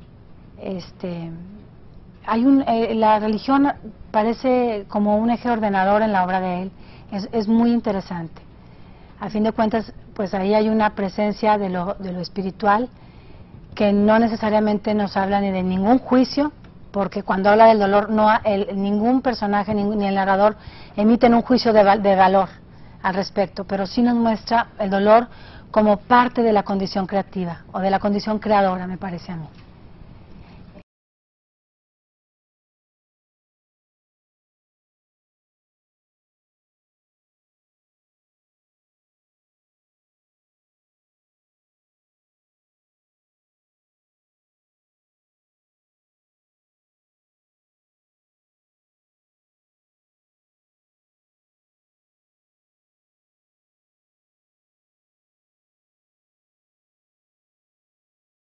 la religión parece como un eje ordenador en la obra de él, es muy interesante. A fin de cuentas, pues ahí hay una presencia de lo espiritual que no necesariamente nos habla ni de ningún juicio, porque cuando habla del dolor ningún personaje ni el narrador emiten un juicio de valor al respecto, pero sí nos muestra el dolor como parte de la condición creativa o de la condición creadora, me parece a mí.